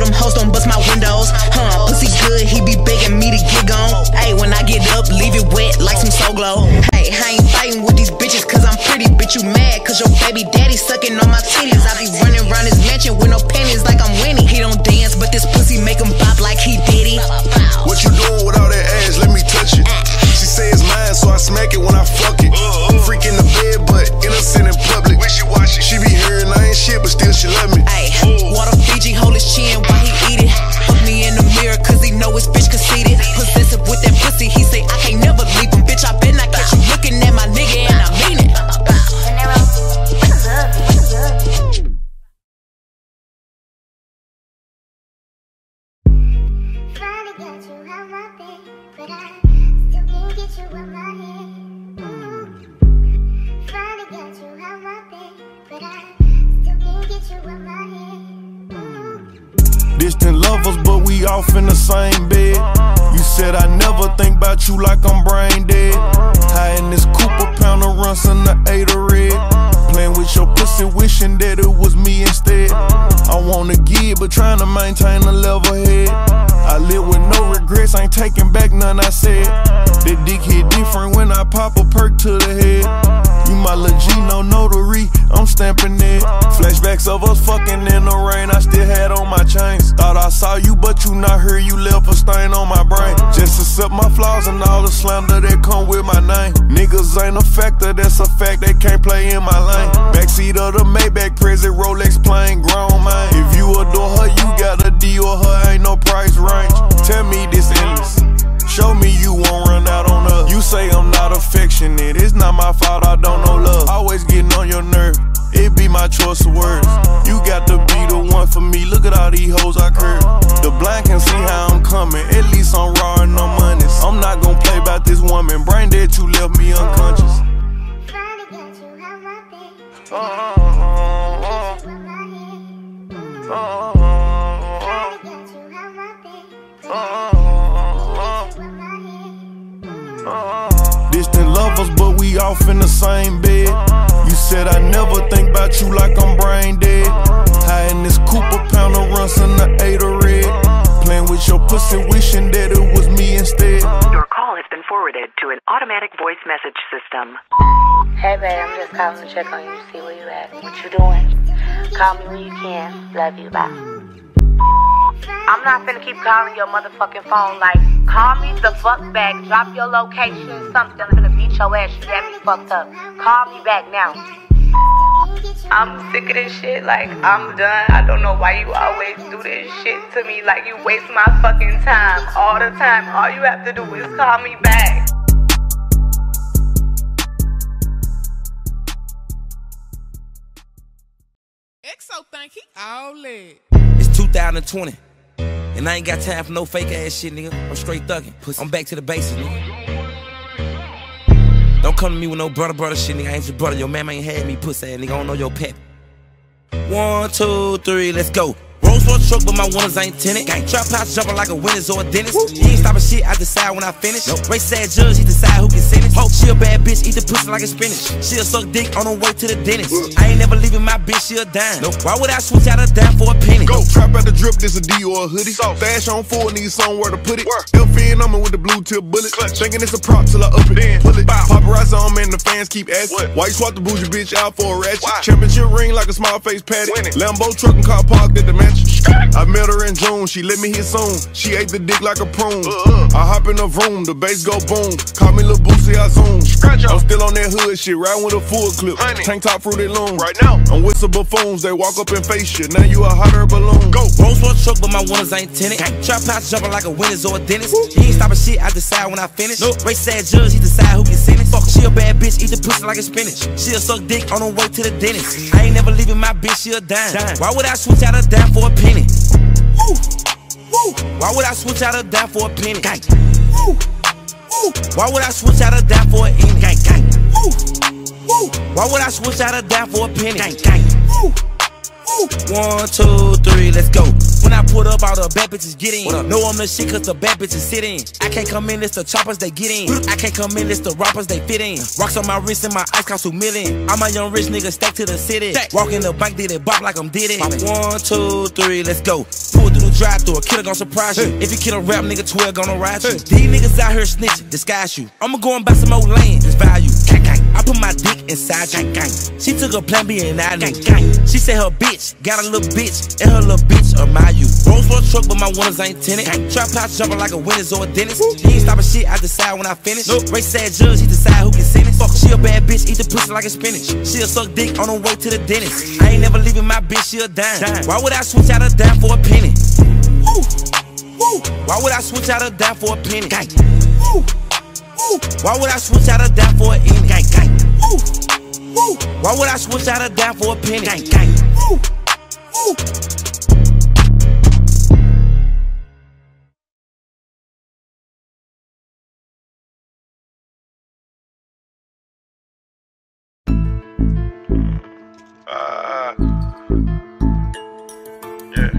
them hoes don't bust my windows. Huh, pussy good, he be begging me to get gone. Hey, when I get up, leave it wet like some Soul Glow. Hey, I ain't fighting with these bitches cause I'm pretty. Bitch, you mad cause your baby daddy sucking on my titties. I be running around his mansion with no pennies like I'm winning. He don't dance, but this pussy make him bop like he did it. What you doing with all that ass? Let me touch it. She say it's mine, so I smack it when I fuck it. Freak in the bed, but innocent in public. She be hearing I ain't shit, but still she love me. Ay, water Fiji, hold his chin while he eat it. Look me in the mirror, cause he know his bitch conceited. Possessive with that pussy, he say I can't never leave him. Bitch, I been not catch you looking at my nigga, and I mean it. Distant lovers, but we off in the same bed. You said I never think about you like I'm brain dead. High in this Cooper, pound of runs in the eight of red. Playing with your pussy, wishing that it was me instead. I wanna give, but trying to maintain a level head. I live with no regrets, ain't taking back none I said. That dick hit different when I pop a perk to the head. You my lil' G, no notary, I'm stamping it. Flashbacks of us fucking in the rain, I still had on my chains. Thought I saw you, but you not here, you left a stain on my brain. Just accept my flaws and all the slander that come with my name. Niggas ain't a factor, that's a fact, they can't play in my lane. Backseat of the Maybach, present Rolex playing grown man. If you adore her, you got a D or her, ain't no price range. Tell me this endless, show me you won't run out on her. You say I'm not affectionate, it's not my fault, I don't know love. Always getting on your nerve, it be my choice of words. You got to be the one for me, look at all these hoes I curve. The blind can see how I'm coming, at least I'm raw and I'm honest. I'm not gonna play about this woman, brain dead, you left me unconscious. Uh, uh, uh, uh, Distant lovers, but we off in the same bed. You said I never think about you like I'm brain dead. High in this Cooper, pound of runs in the eight of red. Playing with your pussy, wishing that it was me instead. Your call has been forwarded to an automatic voice message system. Hey babe, I'm just calling to check on you, see where you at, what you doing. Call me when you can. Love you, bye. I'm not finna keep calling your motherfucking phone. Like, call me the fuck back, drop your location, something. I'm finna beat your ass, you got me fucked up. Call me back now. I'm sick of this shit, like, I'm done. I don't know why you always do this shit to me. Like, you waste my fucking time all the time. All you have to do is call me back. Exo think he all lit. It's two thousand twenty, and I ain't got time for no fake ass shit, nigga. I'm straight thuggin'. I'm back to the basics, nigga. Don't come to me with no brother, brother shit, nigga. I ain't your brother. Your mama ain't had me, pussy ass, nigga. I don't know your pep. One, two, three, let's go. Rolls for a truck, but my winners ain't tenant. Gang trap house jumping like a winner's or a dentist. He ain't stopping shit, I decide when I finish. Nope. Race sad judge, he decide who can sentence. Hope she a bad bitch, eat the pussy like a spinach. She'll suck dick on her way to the dentist. I ain't never leaving my bitch, she a dime. Nope. Why would I switch out a dime for a penny? Go trap out the drip, this a D or a hoodie. Stash on full, need somewhere to put it. F in on me with the blue tip bullet. Clutch. Thinking it's a prop till I up it. Then pull it. Paparazzi on me and the fans keep asking. Why you swap the bougie bitch out for a ratchet? Why? Championship ring like a small face patty. Lambo truck and car parked at the mansion. I met her in June, she let me hit soon. She ate the dick like a prune. Uh, uh. I hop in the room, the bass go boom. Call me Lil Boosie, I zoom. I'm still on that hood shit, riding with a full clip. Honey. Tank top fruity loom. Right now, I'm with some buffoons, they walk up and face shit. Now you a hotter balloon. Go. Rolls for a truck, but my winners ain't tenant. Trap house jumping like a winner's or a dentist. Woo. He ain't stopping shit, I decide when I finish. Nope. Race sad judge, he decide who can sentence. Fuck, she a bad bitch, eat the pussy like a spinach. She'll suck dick on her way to the dentist. I ain't never leaving my bitch, she a dime. dime. Why would I switch out a dime for a penny? Woo. Woo. Why would I switch out a dime for a penny? Gang. Woo. Woo. Why would I switch out a dime for a penny? Gang, gang. Woo. Woo. Why would I switch out a dime for a penny? Gang, gang. Woo. Woo. One, two, three, let's go. When When I put up, all the bad bitches get in. Know I'm the shit cause the bad bitches sit in. I can't come in, it's the choppers they get in. I can't come in, it's the rappers they fit in. Rocks on my wrist and my ice cost two million. I'm a young rich nigga stacked to the city. Walk in the bank, did it bop like I'm did it. One, two, three, let's go. Pull through the drive through, a killer gon' surprise you. If you kill a rap nigga, twelve gonna ride you. These niggas out here snitching, disguise you. I'ma go and buy some more land, it's value. Gang, gang. I put my dick inside you. Gang, gang. She took a plan B and I knew. Gang, gang. She said her bitch got a little bitch, and her little bitch admire you. Rolls for a truck, but my winners ain't tinted. Trap house jumping like a winner's or a dentist. He ain't stopping shit, I decide when I finish. Nope. Race sad judge, he decide who can sentence. Fuck, she a bad bitch, eat the pussy like a spinach. She'll suck dick on her way to the dentist. I ain't never leaving my bitch, she a dime. dime. Why would I switch out a dime for a penny? Woo. Woo. Why would I switch out a dime for a penny? Gang. Woo. Woo. Why would I switch out a dime for a penny? Gang, gang. Woo. Woo. Why would I switch out a dime for a penny? Gang, gang. Woo. Woo. Uh, yeah.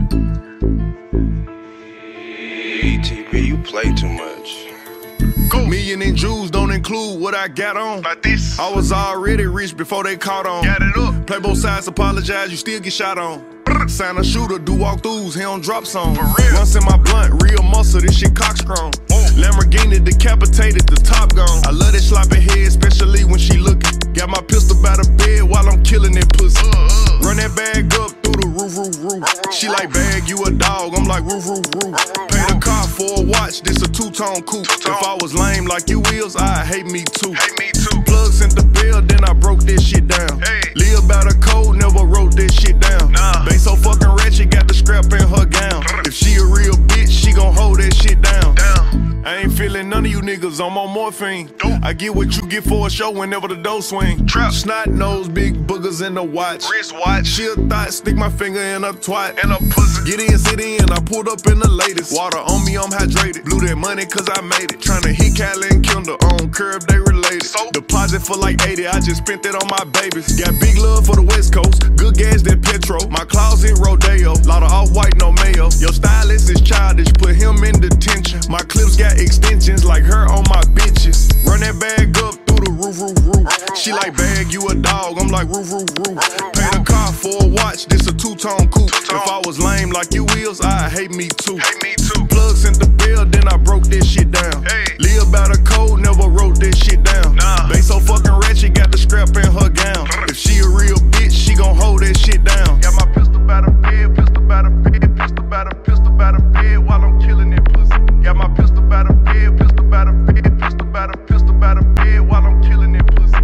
E T B, you play too much. Go. Million in jewels don't include what I got on. Like this. I was already rich before they caught on. Got it up. Play both sides, apologize, you still get shot on. Sign a shooter, do walkthroughs, he don't drop songs. For real. Once in my blunt, real muscle, this shit cockstrong. Lamborghini decapitated, the top gone. I love that sloppy head, especially when she looking. Got my pistol by the bed while I'm killing that pussy. Uh, uh. Run that bag up through the roof, roof, roof. She like, bag, you a dog, I'm like, roof, roof, roof. Pay the car for a watch, this a two-tone coupe. If I was lame like you wheels, I hate me too. Hate me too. Plugs sent the bill, then I broke this shit down. Hey. Live by the code, never wrote this shit down. Nah. They so fucking ratchet, got the scrap in her gown. If she a real bitch, she gon' hold that shit down. down. I ain't feeling none of you niggas on my morphine. Dope. I get what you get for a show whenever the dough swing. Trap. Snot nose, big boogers in the watch. Wrist watch. She a thought, stick my finger in a twat. And a pussy. Get in, sit in, I pulled up in the latest. Water on me, I'm hydrated. Blew that money cause I made it. Tryna hit Cali and Kendall on curve, they related. So, deposit for like eighty, I just spent it on my babies. Got big love for the West Coast, good gas that Petro. My closet rodeo, lot of off-white, no mayo. Your stylist is childish, put him in detention. My clips got extensions like her on my bitches. Run that bag up through the roof, roof, roof. She like, bag, you a dog, I'm like, roof, roof, roof. Pay the car for a watch, this a two-tone coupe. If I was lame like you wheels, I hate me too. Hate me too. Plugs sent the bill, then I broke this shit down. Hey. Live by the code, never wrote this shit down. Nah. They so fucking ratchet, got the scrap in her gown. If she a real bitch, she gon' hold that shit down. Got my pistol by the bed, pistol by the bed, pistol by the pistol by the bed while I'm killing that pussy. Got my pistol by the bed, pistol by the bed, pistol by the pistol by the bed while I'm killing that pussy.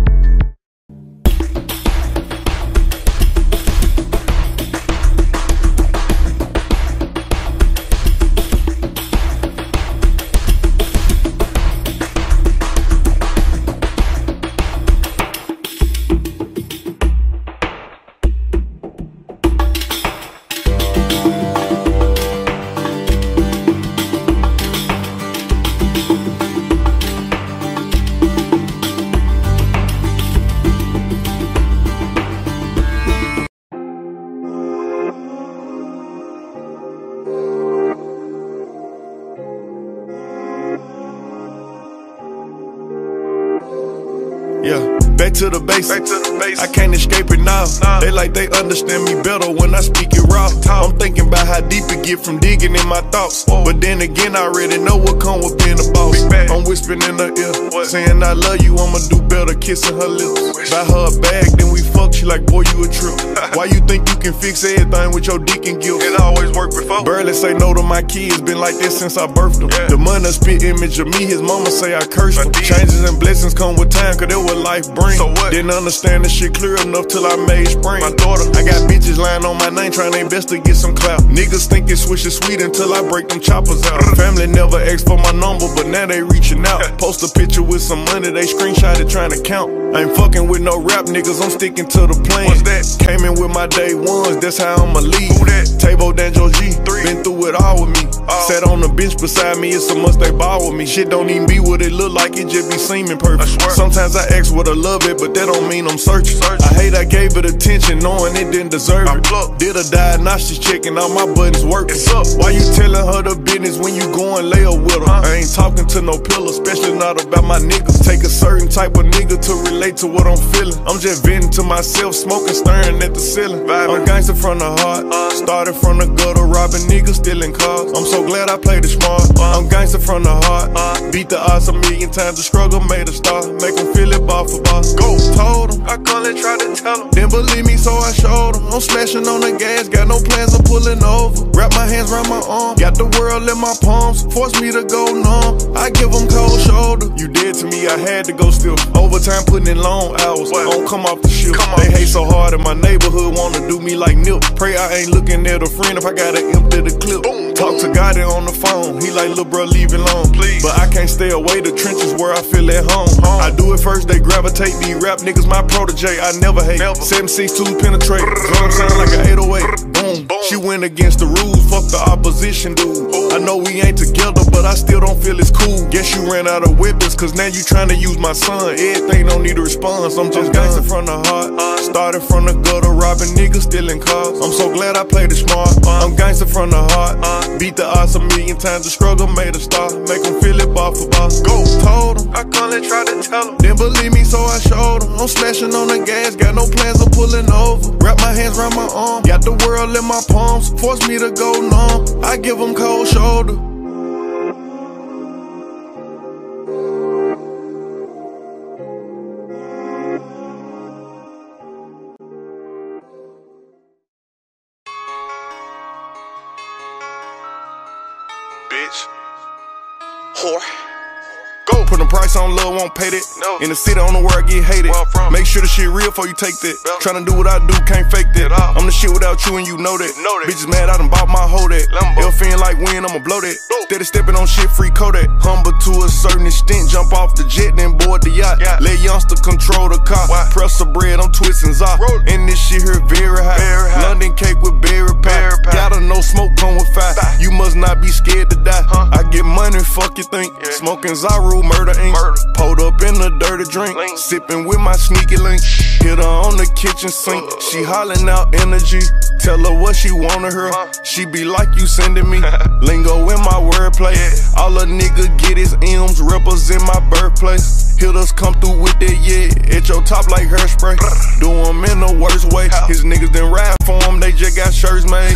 Yeah, back to the basics. Back to the basics. I can't escape it now. Nah. They like they understand me better when I speak it raw. Talk. I'm thinking about how deep it get from digging in my thoughts. Whoa. But then again, I already know what come with being a boss. I'm whispering in her ear, what? Saying I love you, I'ma do better, kissing her lips. Buy her a bag, then we fuck. She like, boy, you a trip. Why you think you can fix everything with your dick and guilt? It always worked before. Barely say no to my kids, been like this since I birthed them. Yeah. The money spit image of me, his mama say I cursed him. Changes and blessings come with time, cause that what life brings. So what? Didn't understand this shit clear enough till I made spring. My daughter, I got bitches lying on my name, trying their best to get some clout. Niggas think it's swish is sweet until I break them choppers out. Family never asked for my number, but now they reaching out. Post a picture with some money, they screenshot it trying to count. I ain't fucking with no rap niggas, I'm sticking to the plan. What's that? Came in with my day ones, that's how I'ma leave. Who that? Tabo Danjo G, Three. been through it all with me. Oh. Sat on the bench beside me, it's a must they ball with me. Shit don't even be what it look like, it just be seeming perfect. I swear. Sometimes I ask what I love it, but that don't mean I'm searching. Search. I hate I gave it attention, knowing it didn't deserve I it. plucked. Did a diagnostics checking, all my buttons working. It's up. Why you telling her the business when you going lay up with her? Huh? I ain't talking to no pillar, especially not about my niggas. Take a certain type of nigga to relate to what I'm feeling. I'm just venting to myself, smoking, staring at the ceiling. Vibing. I'm gangster from the heart, Uh. started from the gutter, robbing niggas, stealing cars. I'm so glad I played it smart. Uh. I'm gangster from the heart, Uh. beat the odds a million times. The struggle made a star, make them feel it bar for bar. Go, told them, I call it, try to tell him. didn't believe me, so I showed them. I'm smashing on the gas, got no plans of pulling over. Wrap my hands around my arm, got the world in my palms. Force me to go numb, I give them cold shoulder. You dead to me, I had to go still. Overtime putting in long hours, What? don't come off the ship. Come off They the hate so hard in my neighborhood, wanna do me like Nip. Pray I ain't looking at a friend if I gotta empty the clip. Boom, Talk boom. to God on the phone, he like, little bro, leave it alone. Please. But I can't stay away, the trenches where I feel at home. Home. I do it first, they gravitate. These rap niggas my protege, I never hate. Never. seven six two penetrate, drum sound like an eight oh eight. Boom. Boom. She went against the rules, fuck the opposition dude. I know we ain't together, but I still don't feel it's cool. Guess you ran out of weapons, cause now you trying to use my son. Everything don't need a response, I'm just gangster from the heart. Started from the gutter, robbing niggas, stealing cars. I'm so glad I played it smart. I'm gangster from the heart, beat the odds a million times. The struggle made a star, make them feel it bar for bar. Go, told them, I call it, try to tell him. didn't believe me, so I showed them. I'm smashing on the gas, got no plans of pulling over. Wrap my hands around my arm, got the world in my palms. Force me to go numb, I give them cold shoulder. Bitch. Whore. Go. Put a price on love, won't pay that. No. In the city, on the where I get hated. Where I'm from. Make sure the shit real before you take that. Yeah. Tryna do what I do, can't fake that. At all. I'm the shit without you and you know that. Know that. Bitches mad, I done bought my hoe that. Lambo. They'll feeling like win, I'ma blow that. Go. Steady stepping on shit, free Kodak. Humble to a certain extent, jump off the jet, then board the yacht. Yeah. Let youngster control the car. Why? Press the bread, I'm twisting off. Roll. And this shit here very high. Very high. London cake with berry pie. Berry pie. Gotta know smoke come with fire. Fire. You must not be scared to die. Huh? I get money, fuck you think. Yeah. Smoking Zaru, murder ink. Murder. Pulled up in the dirty drink. Link. Sipping with my sneaky link. Hit her on the kitchen sink. Uh. She hollering out energy. Tell her what she wanted her. Huh? She be like you sending me. Lingo in my wordplay. Yeah. All a nigga get is M's. Represent my birthplace. Hitters come through with that, yeah. At your top like hairspray. Do 'em in the worst way. His niggas done ride for him. They just got shirts made.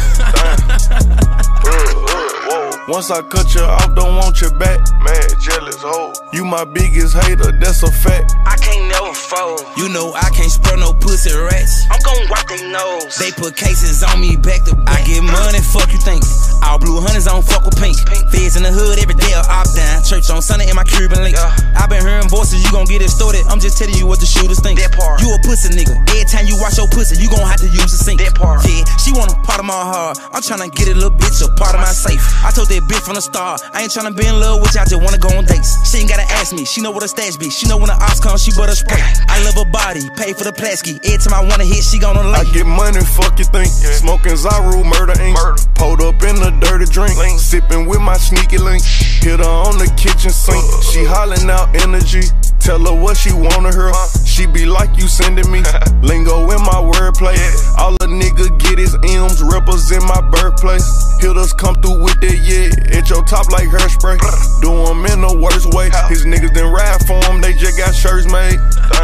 Once I cut you off, don't want you back. Mad, jealous, hoe. You my biggest hater, that's a fact. I can't never fold. You know I can't spur no pussy rats. I'm gon' wipe they nose. They put cases on me back to back. I get money, fuck you think. All blue hunters on fuck with pink. Feds in the hood every day are opt down. Church on Sunday in my Cuban links. Yeah. I been hearing voices, you gon' get it started. I'm just telling you what the shooters think. That part. You a pussy nigga. Every time you wash your pussy, you gon' have to use the sink. That part. Yeah, she want a part of my heart. I'm tryna get a little bitch a part of my safe. I told that bitch from the start, I ain't tryna be in love with you, I just wanna go on dates. She ain't gotta ask me, she know what a stash be. She know when the ops come, she butter spray. I love her body, pay for the plasky. Every time I wanna hit, she gonna lay. I get money, fuck you think. Yeah. Smoking Zaru, murder ink. Murder. Pulled up in the dirty drink. Link. Sipping with my sneaky link. Hit her on the kitchen sink. Uh. She hollering out energy. Tell her what she wanted her. Huh? She be like you sending me. Lingo in my wordplay. Yeah. All a nigga get is M's. Represent my birthplace. Hitters come through with that, yeah. At your top like hairspray. Do 'em in the worst way. His niggas done ride for him. They just got shirts made.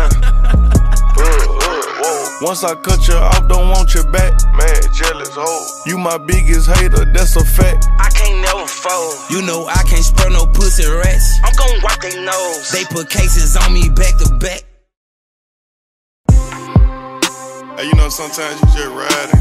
Once I cut you off, don't want you back. Mad, jealous, hoe. You my biggest hater, that's a fact. I can't never fold. You know I can't spur no pussy rats. I'm gon' wipe they nose. They put cases on me back to back. Hey, you know, sometimes you just riding,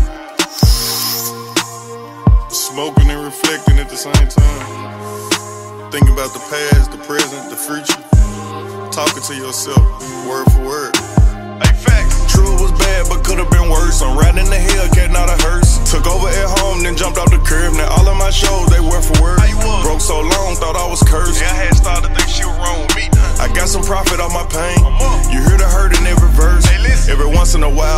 smoking and reflecting at the same time. Thinking about the past, the present, the future. Talking to yourself, word for word. Hey, facts. True, it was bad, but could've been worse. I'm riding in the Hellcat, not a hearse. Took over at home, then jumped off the curb. Now all of my shows, they word for word. How you was? Broke so long, thought I was cursed. Yeah, I had started to think she was wrong with me. I got some profit off my pain. I'm up. You hear the hurt and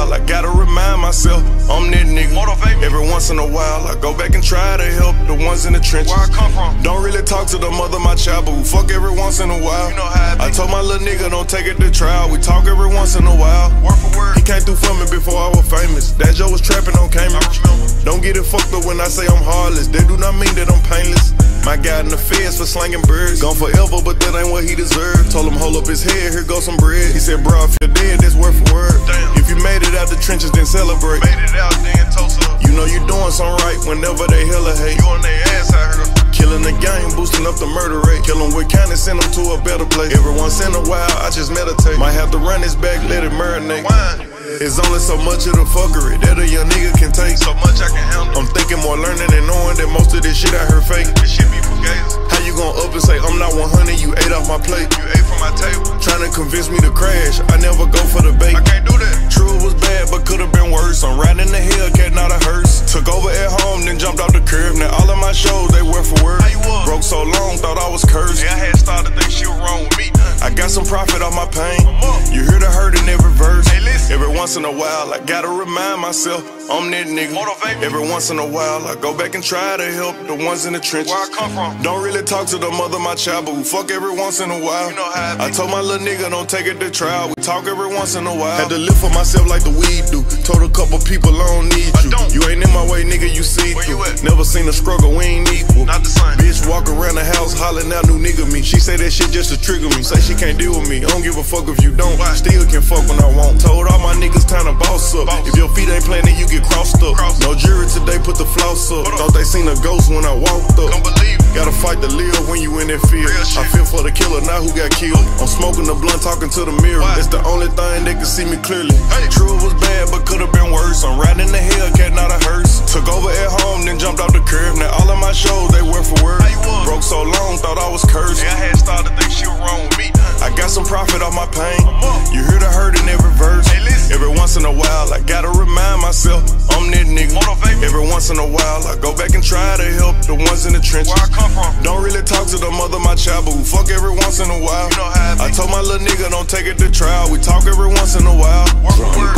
while, I gotta remind myself I'm that nigga. Motivate. Every once in a while, I go back and try to help the ones in the trenches. Where I come from. Don't really talk to the mother, my child, but we fuck every once in a while. You know how I, I told my little nigga, don't take it to trial. We talk every once in a while. Word for word. He came through for me before I was famous. That Joe was trapping on camera. Don't get it fucked up when I say I'm heartless. That do not mean that I'm painless. My guy in the feds for slanging birds. Gone forever, but that ain't what he deserved. Told him hold up his head, here goes some bread. He said, bro, if you're dead, that's word for word. Damn. If you made it out the trenches, then celebrate. Made it out, then toast up. You know you doing something right whenever they hella hate. You on their ass, I heard. Killing the game, boosting up the murder rate. Kill them with kindness, send them to a better place. Every once in a while, I just meditate. Might have to run this back, let it marinate. It's only so much of the fuckery that a young nigga can take. So much I can handle. I'm thinking more learning and knowing that most of this shit I heard fake. This shit be fugazi. How you gon' up and say I'm not one hundred, you ate off my plate. You ate from my table. Trying to convince me to crash, I never go for the bait. I can't do that. True, it was bad, but could've been worse. I'm riding in the Hellcat, not a hearse. Took over at home, then jumped off the curb. Now all of my shows, they word for word. How you was? Broke so long, thought I was cursed. Yeah, I had started to think shit was wrong with me. I got some profit off my pain. You hear the hurt in every verse. Hey, listen. Every once in a while, I gotta remind myself I'm that nigga. Motivate. Every once in a while, I go back and try to help the ones in the trenches. Where I come from. Don't really talk to the mother, my child, but we fuck every once in a while. You know how I, I told my little nigga, don't take it to trial. We talk every once in a while. Had to live for myself like the weed do. Told a couple people I don't need you. Don't. You ain't in my way, nigga, you see Where through. You at? Never seen a struggle, we ain't equal. Not the same. Bitch walk around the house hollering out new nigga me. She say that shit just to trigger me. Say she can't deal with me. I don't give a fuck if you don't. Why? Still can fuck when I want. Told all my niggas time to boss up. Boss. If your feet ain't planted, you get crossed up. Cross. No jury today, put the floss up. Thought they seen a ghost when I walked up. Don't believe it. Gotta fight to live when you in that field. I feel for the killer, not who got killed. I'm smoking the blunt, talking to the mirror. Why? That's the only thing that can see me clearly. Hey. True, it was bad, but could've been worse. I'm riding in the Hellcat, not a hearse. Took over at home, then jumped off the curb. Now all of my shows, they word for word. Broke so long, thought I was cursed. Yeah, I had started to think shit was wrong with me. I got some profit off my pain. You hear the hurt in every verse. Hey, every once in a while, I gotta remind myself I'm that nigga. Motivate. Every once in a while, I go back and try to help the ones in the trenches. Where I come from. Don't really talk to the mother, my child, but we fuck every once in a while. You know how I, I told my little nigga, don't take it to trial. We talk every once in a while. Work for word.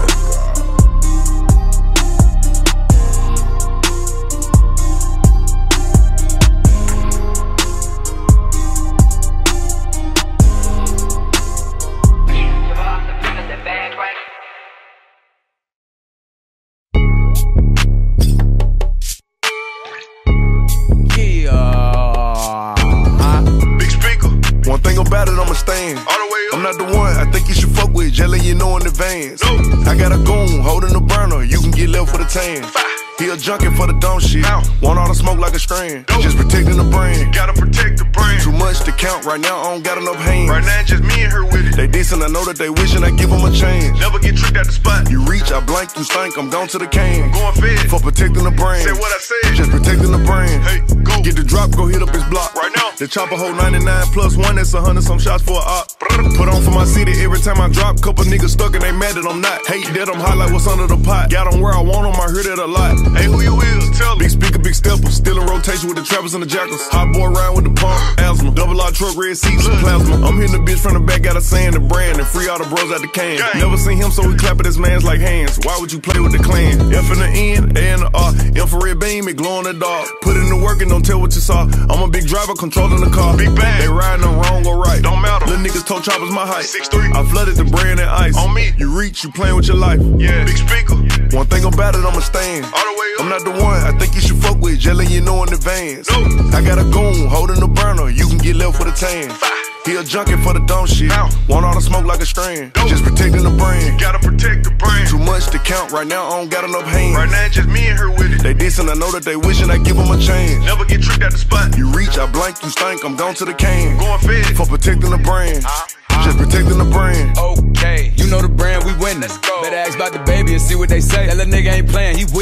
I'm not the one I think you should fuck with, just let you know in advance. No. I got a goon holding the burner, you can get left with a tan. He a junkie for the dumb shit. Ow. Want all the smoke like a strand. Dope. Just protecting the brand. Gotta protect the brand. Too much to count right now, I don't got enough hands. Right now, just me and her with it. They decent, I know that they wishing I give them a chance. Never get tricked at the spot. You reach, I blank, you stink, I'm gone to the can. I'm going fed. For protecting the brand. Say what I said. Just protecting the brand. Hey, go. Get the drop, go hit up his block. Right now. The chopper hold ninety-nine plus one, that's a hundred some shots for a op. Put on for my city every time I drop. Couple niggas stuck and they mad that I'm not. Hate that I'm hot like what's under the pot. Got them where I want them, I heard it a lot. Hey, who you is? Tell big speaker, big stepper. Still in rotation with the trappers and the jackals. Hot boy ride with the pump, asthma. Double R truck, red seats, and plasma. I'm hitting the bitch from the back, got a saying the brand and free all the bros out the can. Gang. Never seen him, so we clap at his mans like hands. Why would you play with the clan? F in the N, A in the R. Infrared beam, it glow in the dark. Put in the work and don't tell what you saw. I'm a big driver, controlling the car. Big bang. They riding them wrong or right. Don't matter. Little niggas told choppers my height. six three. I flooded the brand and ice. On me. You reach, you playing with your life. Yeah. Big speaker. One thing about it, I'ma stand. All the way up. I'm not the one I think you should fuck with, just letting you know in advance. No. I got a goon holding the burner, you can get left with a tan. He a junkie for the dumb shit. Ow. Want all the smoke like a strand. Dope. Just protecting the brand. Gotta protect the brand. Too much to count right now, I don't got enough hands. Right now, just me and her with it. They decent, I know that they wishing I give them a chance. Never get tricked at the spot. You reach, I blank, you stink, I'm gone to the can. Going fed. For protecting the brand. Uh, uh, just protecting the brand. Okay, you know the brand, we winning. Let's go. Better ask about the baby and see what they say. That little nigga ain't playing, he with it.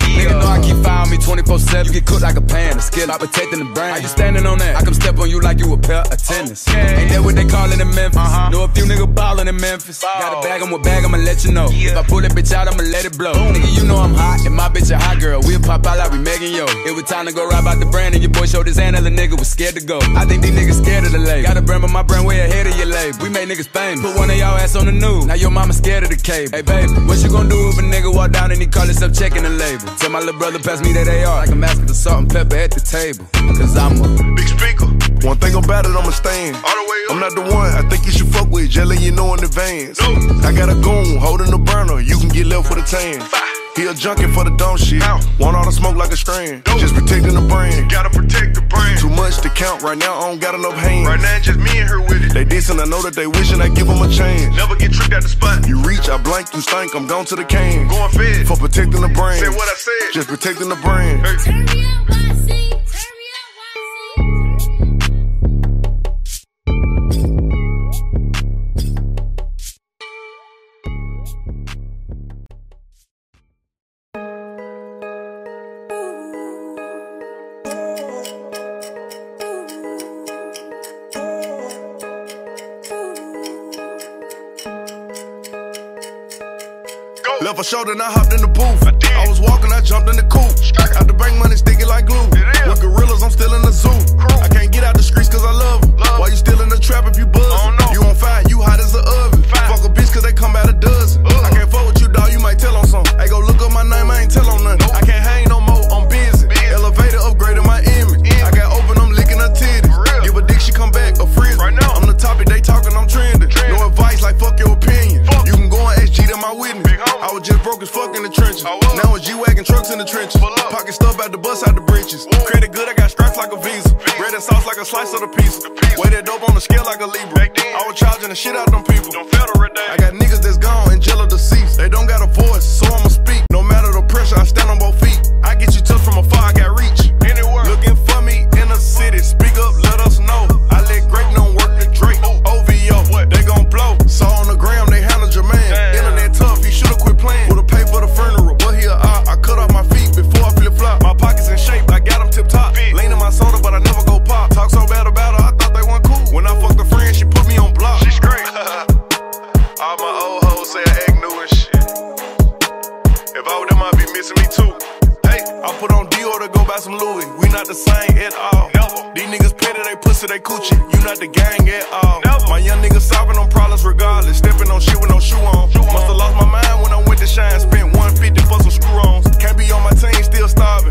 Nigga know I keep fire on me twenty-four seven. You get cooked like a pan, a skill, I'm protecting the brain. How you standing on that? I come step on you like you a pair of tennis. Okay. Ain't that what they callin' in Memphis? Uh-huh. Know a few niggas ballin' in Memphis. Ball. Got a bag, I'm a bag, I'ma let you know. Yeah. If I pull that bitch out, I'ma let it blow. Boom. Nigga, you know I'm hot, and my bitch a hot girl. We'll pop out like we Megan Yo. It was time to go rob out the brand, and your boy showed his hand, and the nigga was scared to go. I think these niggas scared of the label. Got a brand, but my brand way ahead of your label. We make niggas famous. Put one of y'all ass on the news. Now your mama scared of the cable. Hey baby, what you gonna do if a nigga walk down and he call himself checking the label? Tell my little brother pass me that A R like I'm asking for salt and pepper at the table. Cause I'm a big speaker. One thing about it, I'ma stand. All the way up. I'm not the one I think you should fuck with, just letting you know in advance. No. I got a goon holding the burner, you can get left with a tan. He a junkie for the dumb shit. Ow. Want all the smoke like a strand. Dope. Just protecting the brand. Gotta protect the brand. Too much to count right now, I don't got enough hands. Right now, just me and her with it. They decent, I know that they wishing I give them a chance. Never get tricked at the spot. You reach, I blank, you stink, I'm gone to the can. Going fed. For protecting the brand. Say what I said. Just protecting the brand. Hey. Turn me up, Y C. Left a shoulder and I hopped in the booth. I, I was walking, I jumped in the coupe. Out the bank money sticky like glue. With gorillas, I'm still in the zoo. Crew. I can't get out the streets cause I love them. Love. Why you still in the trap if you buzzing? You on fire, you hot as an oven. Fine. Fuck a bitch cause they come out a dozen. Uh. I can't fuck with you, dog, you might tell on something. Hey, go look up my name, I ain't tell on nothing. Nope. I can't hang no more, I'm busy. busy. Elevator upgraded my image. image. I got open, I'm licking her titties. Give a dick, she come back, a frizz. Right now. I'm the topic, they talking, I'm trending. Trend. No advice, like fuck your opinion. Fuck. You can go on S G, to my witness. I was just broke as fuck in the trenches. Now it's G-Wagon trucks in the trenches. Pocket stuff out the bus out the britches. Credit good, I got stripes like a Visa. Bread and sauce like a slice of the pizza. Weigh that dope on the scale like a Libra. I was charging the shit out them people. I got niggas that's gone and jello deceased. They don't got a voice, so I'ma speak. No matter the pressure, I stand on both feet. I get you tough from afar, I got reach. Anywhere. Looking for me in the city. Speak up, let us know. I let Great don't work the Drake. O V O, they gon' blow. Saw on the gram, they handle Jermaine. Internet tough, he should've quit playing. Would've paid for the funeral, but he a op. I cut off my feet before I flip flop. My pockets in shape, I got them tip top. Lean in my soda, but I never go pop. Talk so bad about her, I thought they weren't cool. When I fucked a friend, she put me on block. She straight. All my old hoes say I act new and shit. If I were them, I'd be missing me too. Hey, I put on Dior to go buy some Louis. We not the same at all. Never. These niggas petty, they pussy, they coochie. You not the gang at all. Never. My young niggas solving them problems regardless. Stepping on shit with no shoe on. Shoe Must've lost my mind when I went to Shine. Spent one fifty for some screw-ons. Can't be on my team, still starving.